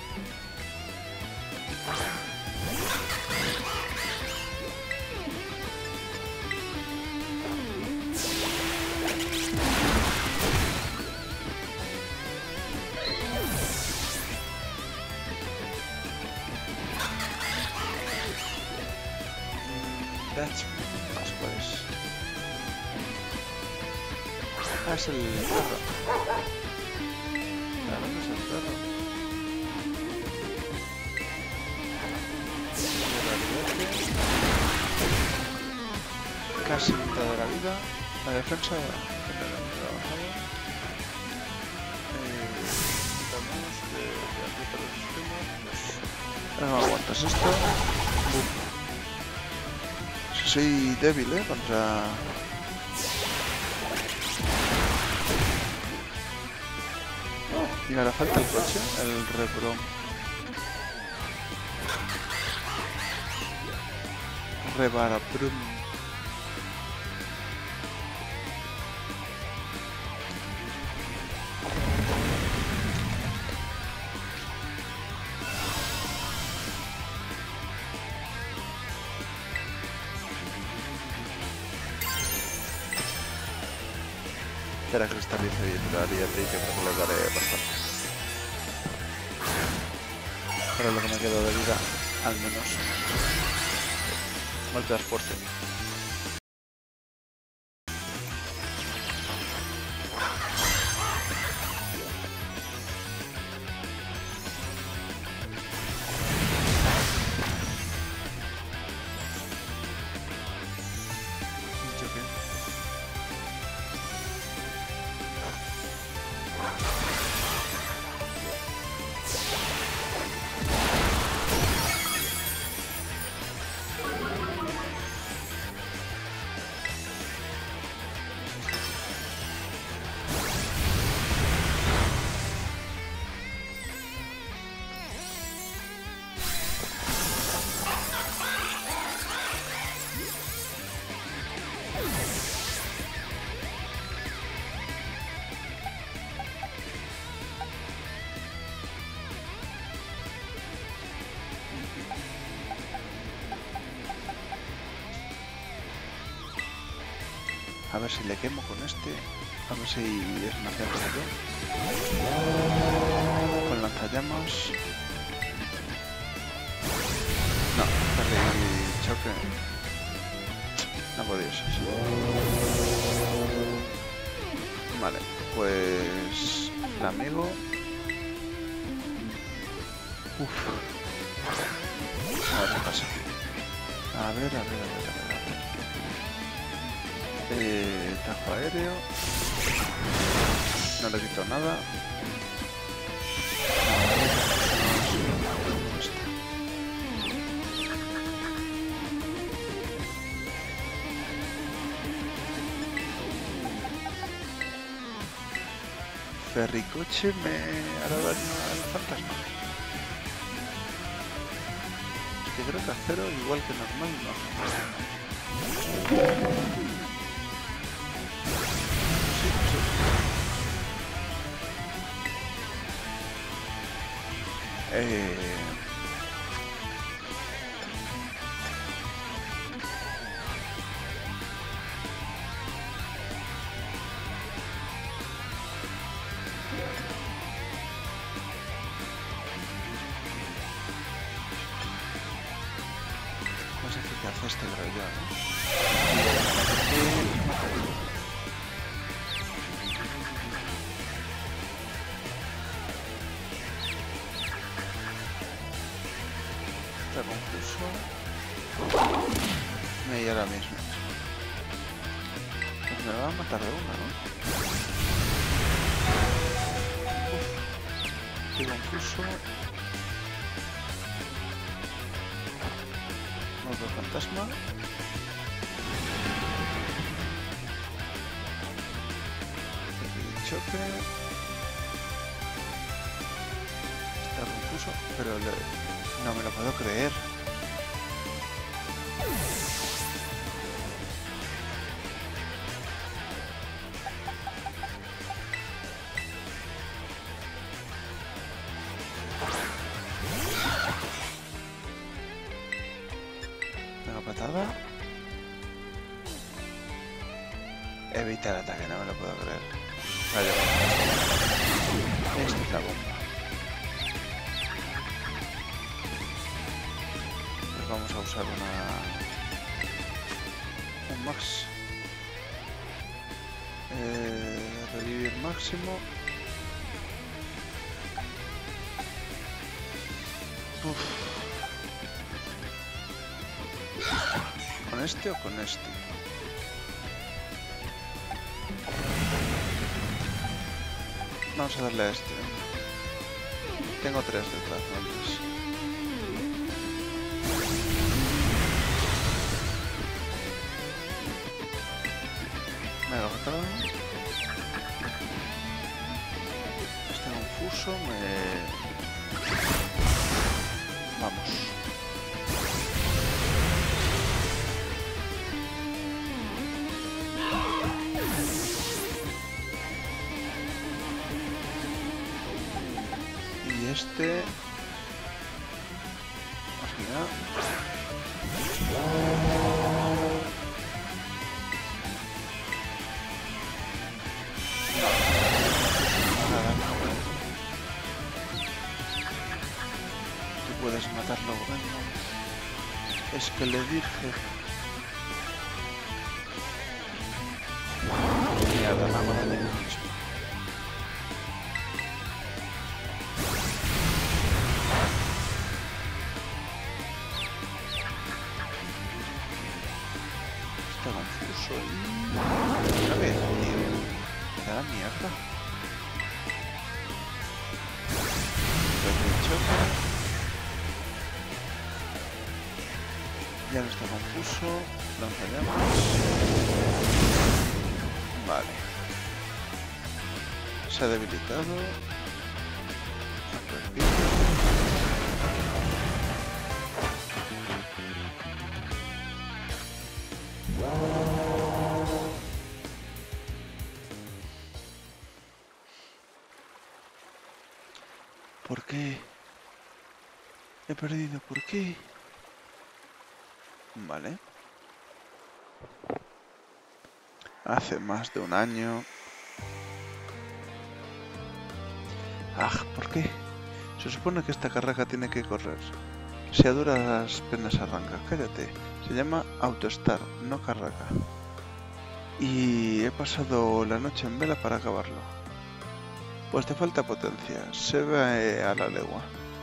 [SPEAKER 1] Pues... Ah, es el perro. Claro que es el perro. Casi mitad de la vida. La defensa... No aguantas esto. Soy débil, contra... Y me hará falta el coche, el Repro. Revaraprum. Espera cristalice bien la ariete y yo creo que le daré bastante. Para lo que me quedo de vida, al menos. No el transporte. A ver si le quemo con este. A ver si es más lento que yo. Con lanzallamas. No, perdí choque. No podía ser. Vale, pues... Flamigo. Uf. A ver qué pasa. A ver. Tajo aéreo. No le quito nada. Ferricoche me hará daño al fantasma. Es que creo que acero, igual que normal, no. Sí, sí. Más eficaz este, creo yo, ¿no? Está confuso. Y ahora mismo. Pues me va a matar de una, ¿no? Uf. Estoy confuso. Otro fantasma. Aquí choque. Está confuso, pero no me lo puedo creer. Patada. Evita el ataque, no me lo puedo creer. Vale, esta es la bomba. Pues vamos a usar un max. Revivir máximo. Uf. ¿Con este o con este? Vamos a darle a este. Tengo 3 detrás, entonces. Me lo he Este confuso Vamos. Este... Hostia. Tú puedes matarlo, venga. Es que le dije... Mierda, la mano de mí mismo. Confuso y... Otra vez, tío. Me da mierda. Choque. Ya no está confuso. Lanzallamas. Vale. Se ha debilitado. Ha perdido. ¿Por qué? He perdido, ¿por qué? Vale. Hace más de un año. Ah, ¿por qué? Se supone que esta carraca tiene que correr. Si a duras penas arranca. Cállate. Se llama Autostar, no carraca. Y he pasado la noche en vela para acabarlo. Pues te falta potencia, se ve a la legua.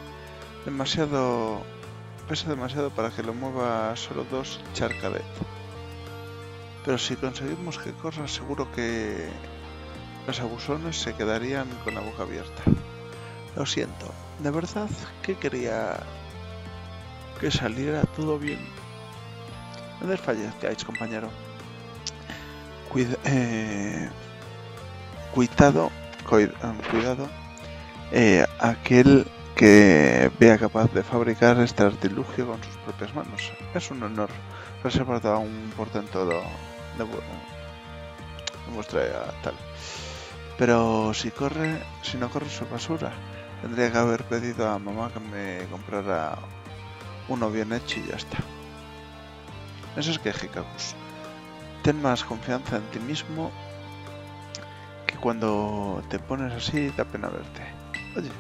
[SPEAKER 1] Pesa demasiado para que lo mueva solo 2 Charcadet. Pero si conseguimos que corra, seguro que los abusones se quedarían con la boca abierta. Lo siento, de verdad que quería que saliera todo bien. No desfallezcáis, compañero. Cuidado cuidado, aquel que vea capaz de fabricar este artilugio con sus propias manos. Es un honor reservado a un portento de vuestra tal. Pero si no corre su basura, tendría que haber pedido a mamá que me comprara uno bien hecho y ya está. Eso es que Hikakus. Ten más confianza en ti mismo, que cuando te pones así da pena verte. Oye,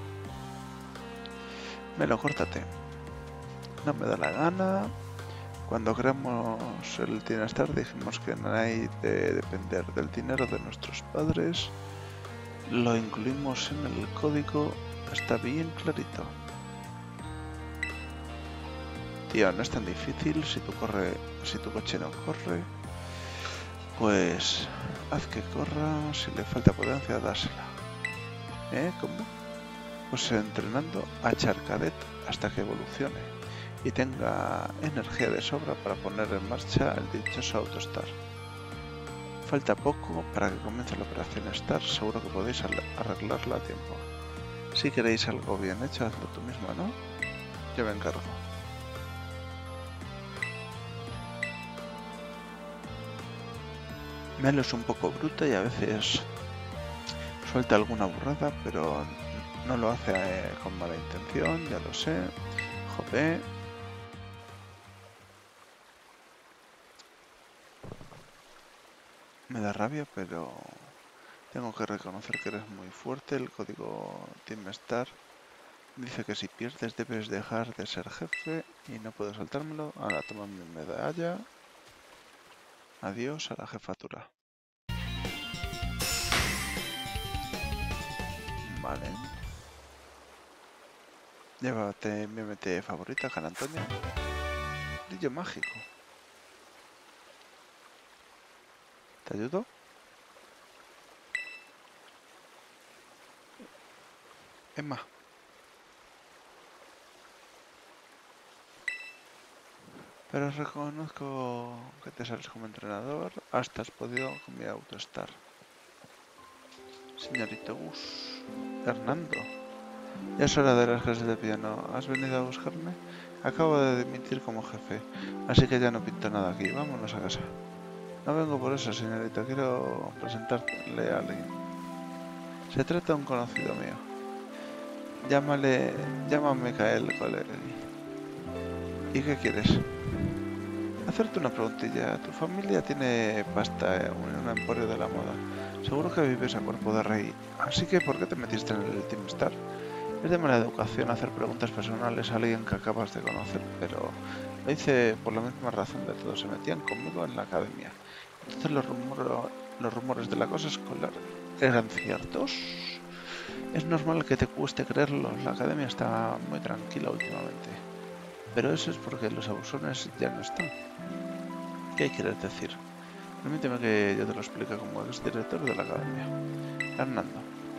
[SPEAKER 1] Melo, córtate. No me da la gana. Cuando creamos el Tinestar dijimos que no hay de depender del dinero de nuestros padres. Lo incluimos en el código, está bien clarito. Tío, no es tan difícil. Si tu coche no corre, pues haz que corra. Si le falta potencia, dásela. ¿Cómo? Pues entrenando a Charcadet hasta que evolucione y tenga energía de sobra para poner en marcha el dichoso Autostar. Falta poco para que comience la operación Star, seguro que podéis arreglarla a tiempo. Si queréis algo bien hecho, hazlo tú mismo, ¿no? Yo me encargo. Melo es un poco bruta y a veces suelta alguna burrada, pero no lo hace con mala intención, ya lo sé. Joder. Me da rabia, pero tengo que reconocer que eres muy fuerte. El código Tinestar dice que si pierdes debes dejar de ser jefe y no puedo saltármelo. Ahora toma mi medalla. Adiós a la jefatura. Vale. Llévate mi MT favorita, Can Antonio. Brillo mágico. ¿Te ayudo? Emma. Pero reconozco que te sales como entrenador. Hasta has podido con mi Autostar. Señorito Gus. Hernando. Ya es hora de las clases de piano. ¿Has venido a buscarme? Acabo de dimitir como jefe, así que ya no pinto nada aquí. Vámonos a casa. No vengo por eso, señorita. Quiero presentarle a alguien. Se trata de un conocido mío. Llámame Kael Coleri. ¿Y qué quieres? Hacerte una preguntilla. Tu familia tiene pasta en un emporio de la moda. Seguro que vives a cuerpo de rey. Así que, ¿por qué te metiste en el Tinestar? Es de mala educación hacer preguntas personales a alguien que acabas de conocer, pero lo hice por la misma razón de todos. Se metían conmigo en la academia. Entonces los rumores del acoso escolar eran ciertos. Es normal que te cueste creerlo. La academia está muy tranquila últimamente. Pero eso es porque los abusones ya no están. ¿Qué quieres decir? Permíteme que yo te lo explique como exdirector de la academia. Hernando.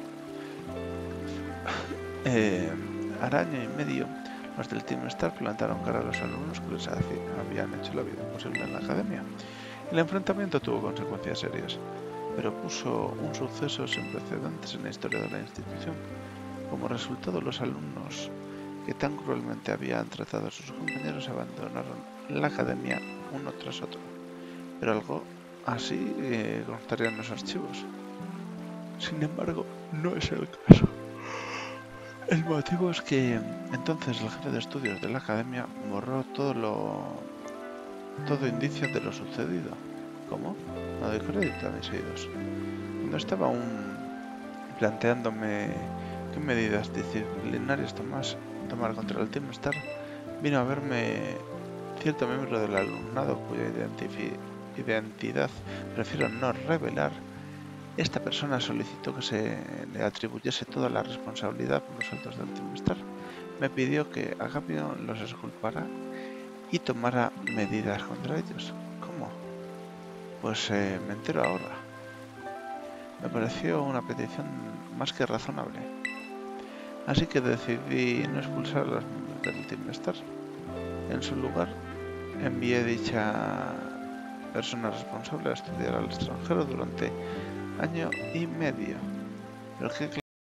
[SPEAKER 1] Hará año y medio, los del Tinestar plantaron cara a los alumnos que les habían hecho la vida imposible en la academia. El enfrentamiento tuvo consecuencias serias, pero puso un suceso sin precedentes en la historia de la institución. Como resultado, los alumnos que tan cruelmente habían tratado a sus compañeros abandonaron la academia uno tras otro. Pero algo así constaría en los archivos. Sin embargo, no es el caso. El motivo es que entonces el jefe de estudios de la academia borró todo indicio de lo sucedido. ¿Cómo? No doy crédito a mis oídos. Cuando estaba aún planteándome qué medidas disciplinarias tomar contra el Tinestar, vino a verme cierto miembro del alumnado cuya identidad prefiero no revelar. Esta persona solicitó que se le atribuyese toda la responsabilidad por los actos del Tinestar. Me pidió que a cambio los exculpara y tomara medidas contra ellos. ¿Cómo? Pues me entero ahora. Me pareció una petición más que razonable. Así que decidí no expulsar a los miembros del Tinestar. En su lugar, envié dicha persona responsable a estudiar al extranjero durante año y medio. Pero qué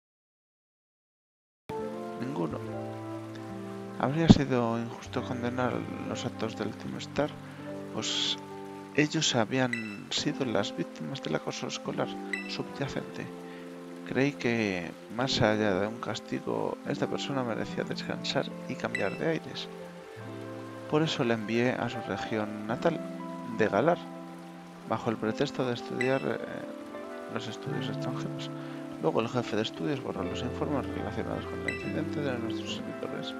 [SPEAKER 1] ninguno. Habría sido injusto condenar los actos del Team Star, pues ellos habían sido las víctimas del acoso escolar subyacente. Creí que, más allá de un castigo, esta persona merecía descansar y cambiar de aires. Por eso le envié a su región natal, de Galar, bajo el pretexto de estudiar los estudios extranjeros. Luego el jefe de estudios borró los informes relacionados con el incidente de nuestros servidores,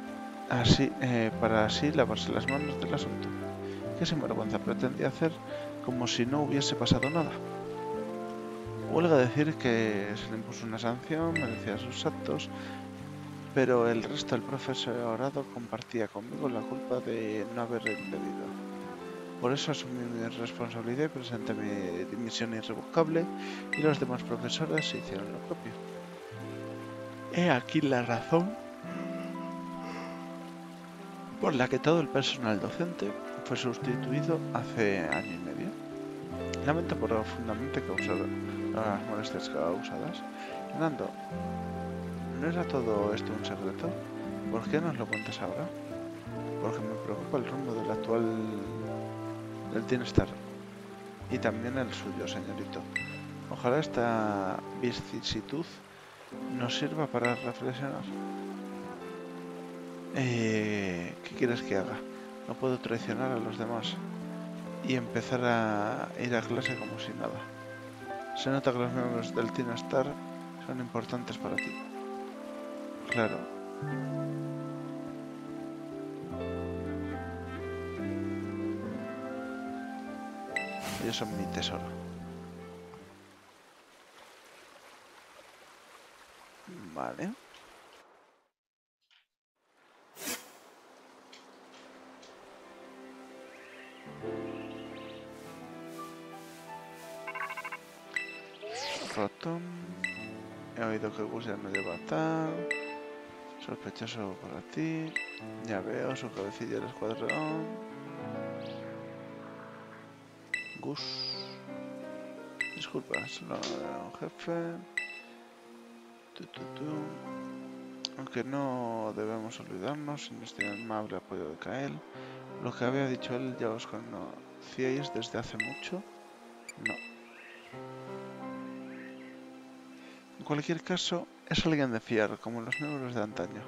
[SPEAKER 1] para así lavarse las manos del asunto. ¿Qué sinvergüenza pretendía hacer como si no hubiese pasado nada? Huelga decir que se le impuso una sanción, merecía sus actos, pero el resto del profesorado compartía conmigo la culpa de no haber impedido. Por eso asumí mi responsabilidad y presenté mi dimisión irrevocable, y los demás profesores hicieron lo propio. He aquí la razón por la que todo el personal docente fue sustituido hace año y medio. Lamento profundamente causar las molestias causadas. Fernando, ¿no era todo esto un secreto? ¿Por qué nos lo cuentas ahora? Porque me preocupa el rumbo del actual del Team Star, y también el suyo, señorito. Ojalá esta vicisitud nos sirva para reflexionar. ¿Qué quieres que haga? No puedo traicionar a los demás y empezar a ir a clase como si nada. Se nota que los miembros del Team Star son importantes para ti. Claro. Ellos son mi tesoro. Vale. Rotom. He oído que Gus ya no lleva tal. Sospechoso para ti. Ya veo, su cabecilla del escuadrón. Gus. Disculpa, solo era un jefe. Aunque no debemos olvidarnos, sin este amable apoyo de Kael, lo que había dicho él ya os conocíais desde hace mucho. No. En cualquier caso, es alguien de fiar, como los miembros de antaño.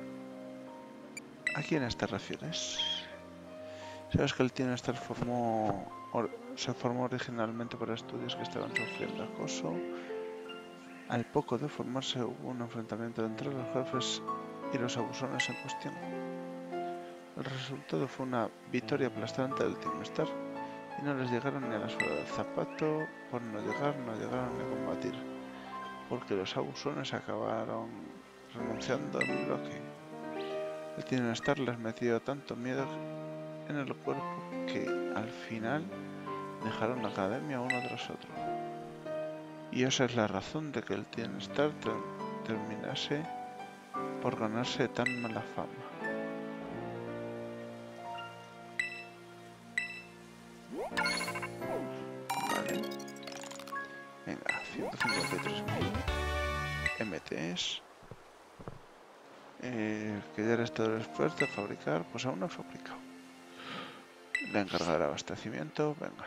[SPEAKER 1] ¿A quiénes te refieres? Sabes que el Team Star se formó originalmente para estudios que estaban sufriendo acoso. Al poco de formarse hubo un enfrentamiento entre los jefes y los abusones en cuestión. El resultado fue una victoria aplastante del Team Star, y no les llegaron ni a la suela del zapato. Por no llegaron ni a combatir, porque los abusones acabaron renunciando en bloque. El Team Star les metió tanto miedo en el cuerpo que al final dejaron la academia uno tras otro. Y esa es la razón de que el Team Star terminase por ganarse tan mala fama. Vale. Venga, 153.000 MTs. Que ya eres todo el experto en fabricar, pues aún no he fabricado. Le encargaré abastecimiento, venga.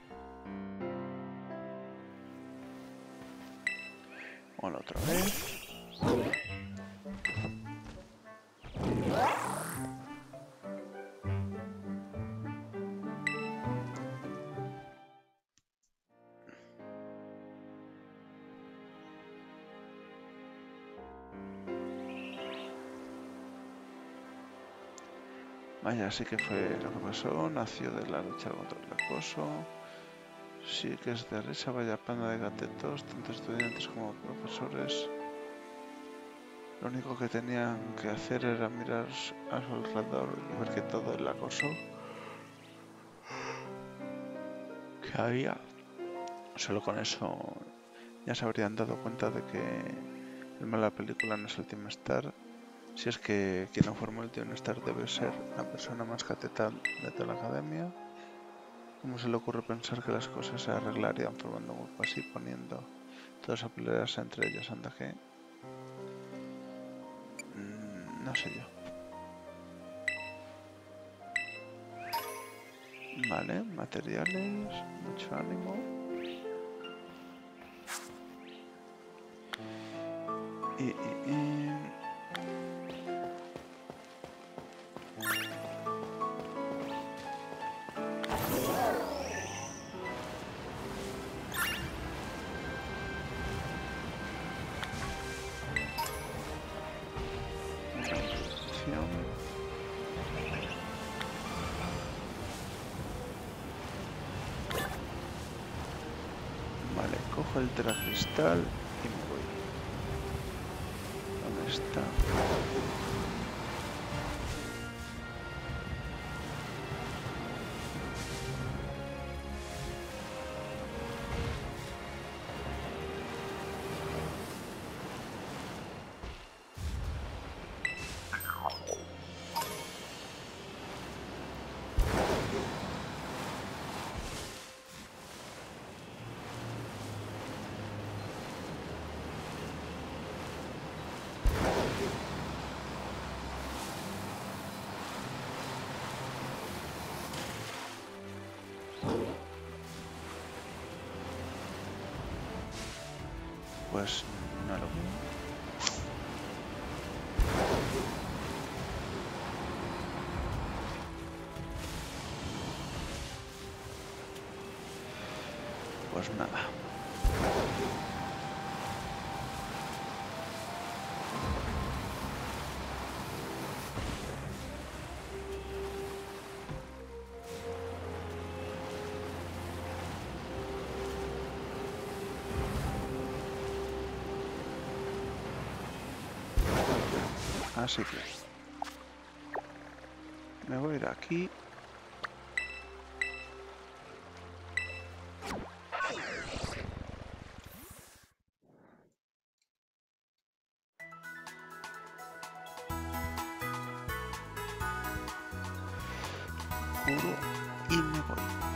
[SPEAKER 1] Hola otra vez. Vaya, sí que fue lo que pasó. Nació de la lucha contra el acoso. Sí que es de risa, vaya panda de gatetos, tanto estudiantes como profesores. Lo único que tenían que hacer era mirar a su alrededor y ver que todo el acoso que había, solo con eso ya se habrían dado cuenta de que el malo de la película no es el Team Star. Si es que quien lo formó el Team Star debe ser la persona más cateta de toda la academia. ¿Cómo se le ocurre pensar que las cosas se arreglarían formando un grupo así, poniendo Todos a pelearse entre ellos, anda que... no sé yo. Vale, materiales, mucho ánimo. Y... Vale, cojo el terracristal y me voy. ¿Dónde está? Pues no lo veo. Pues nada. Así que me voy a ir aquí. Curo y me voy.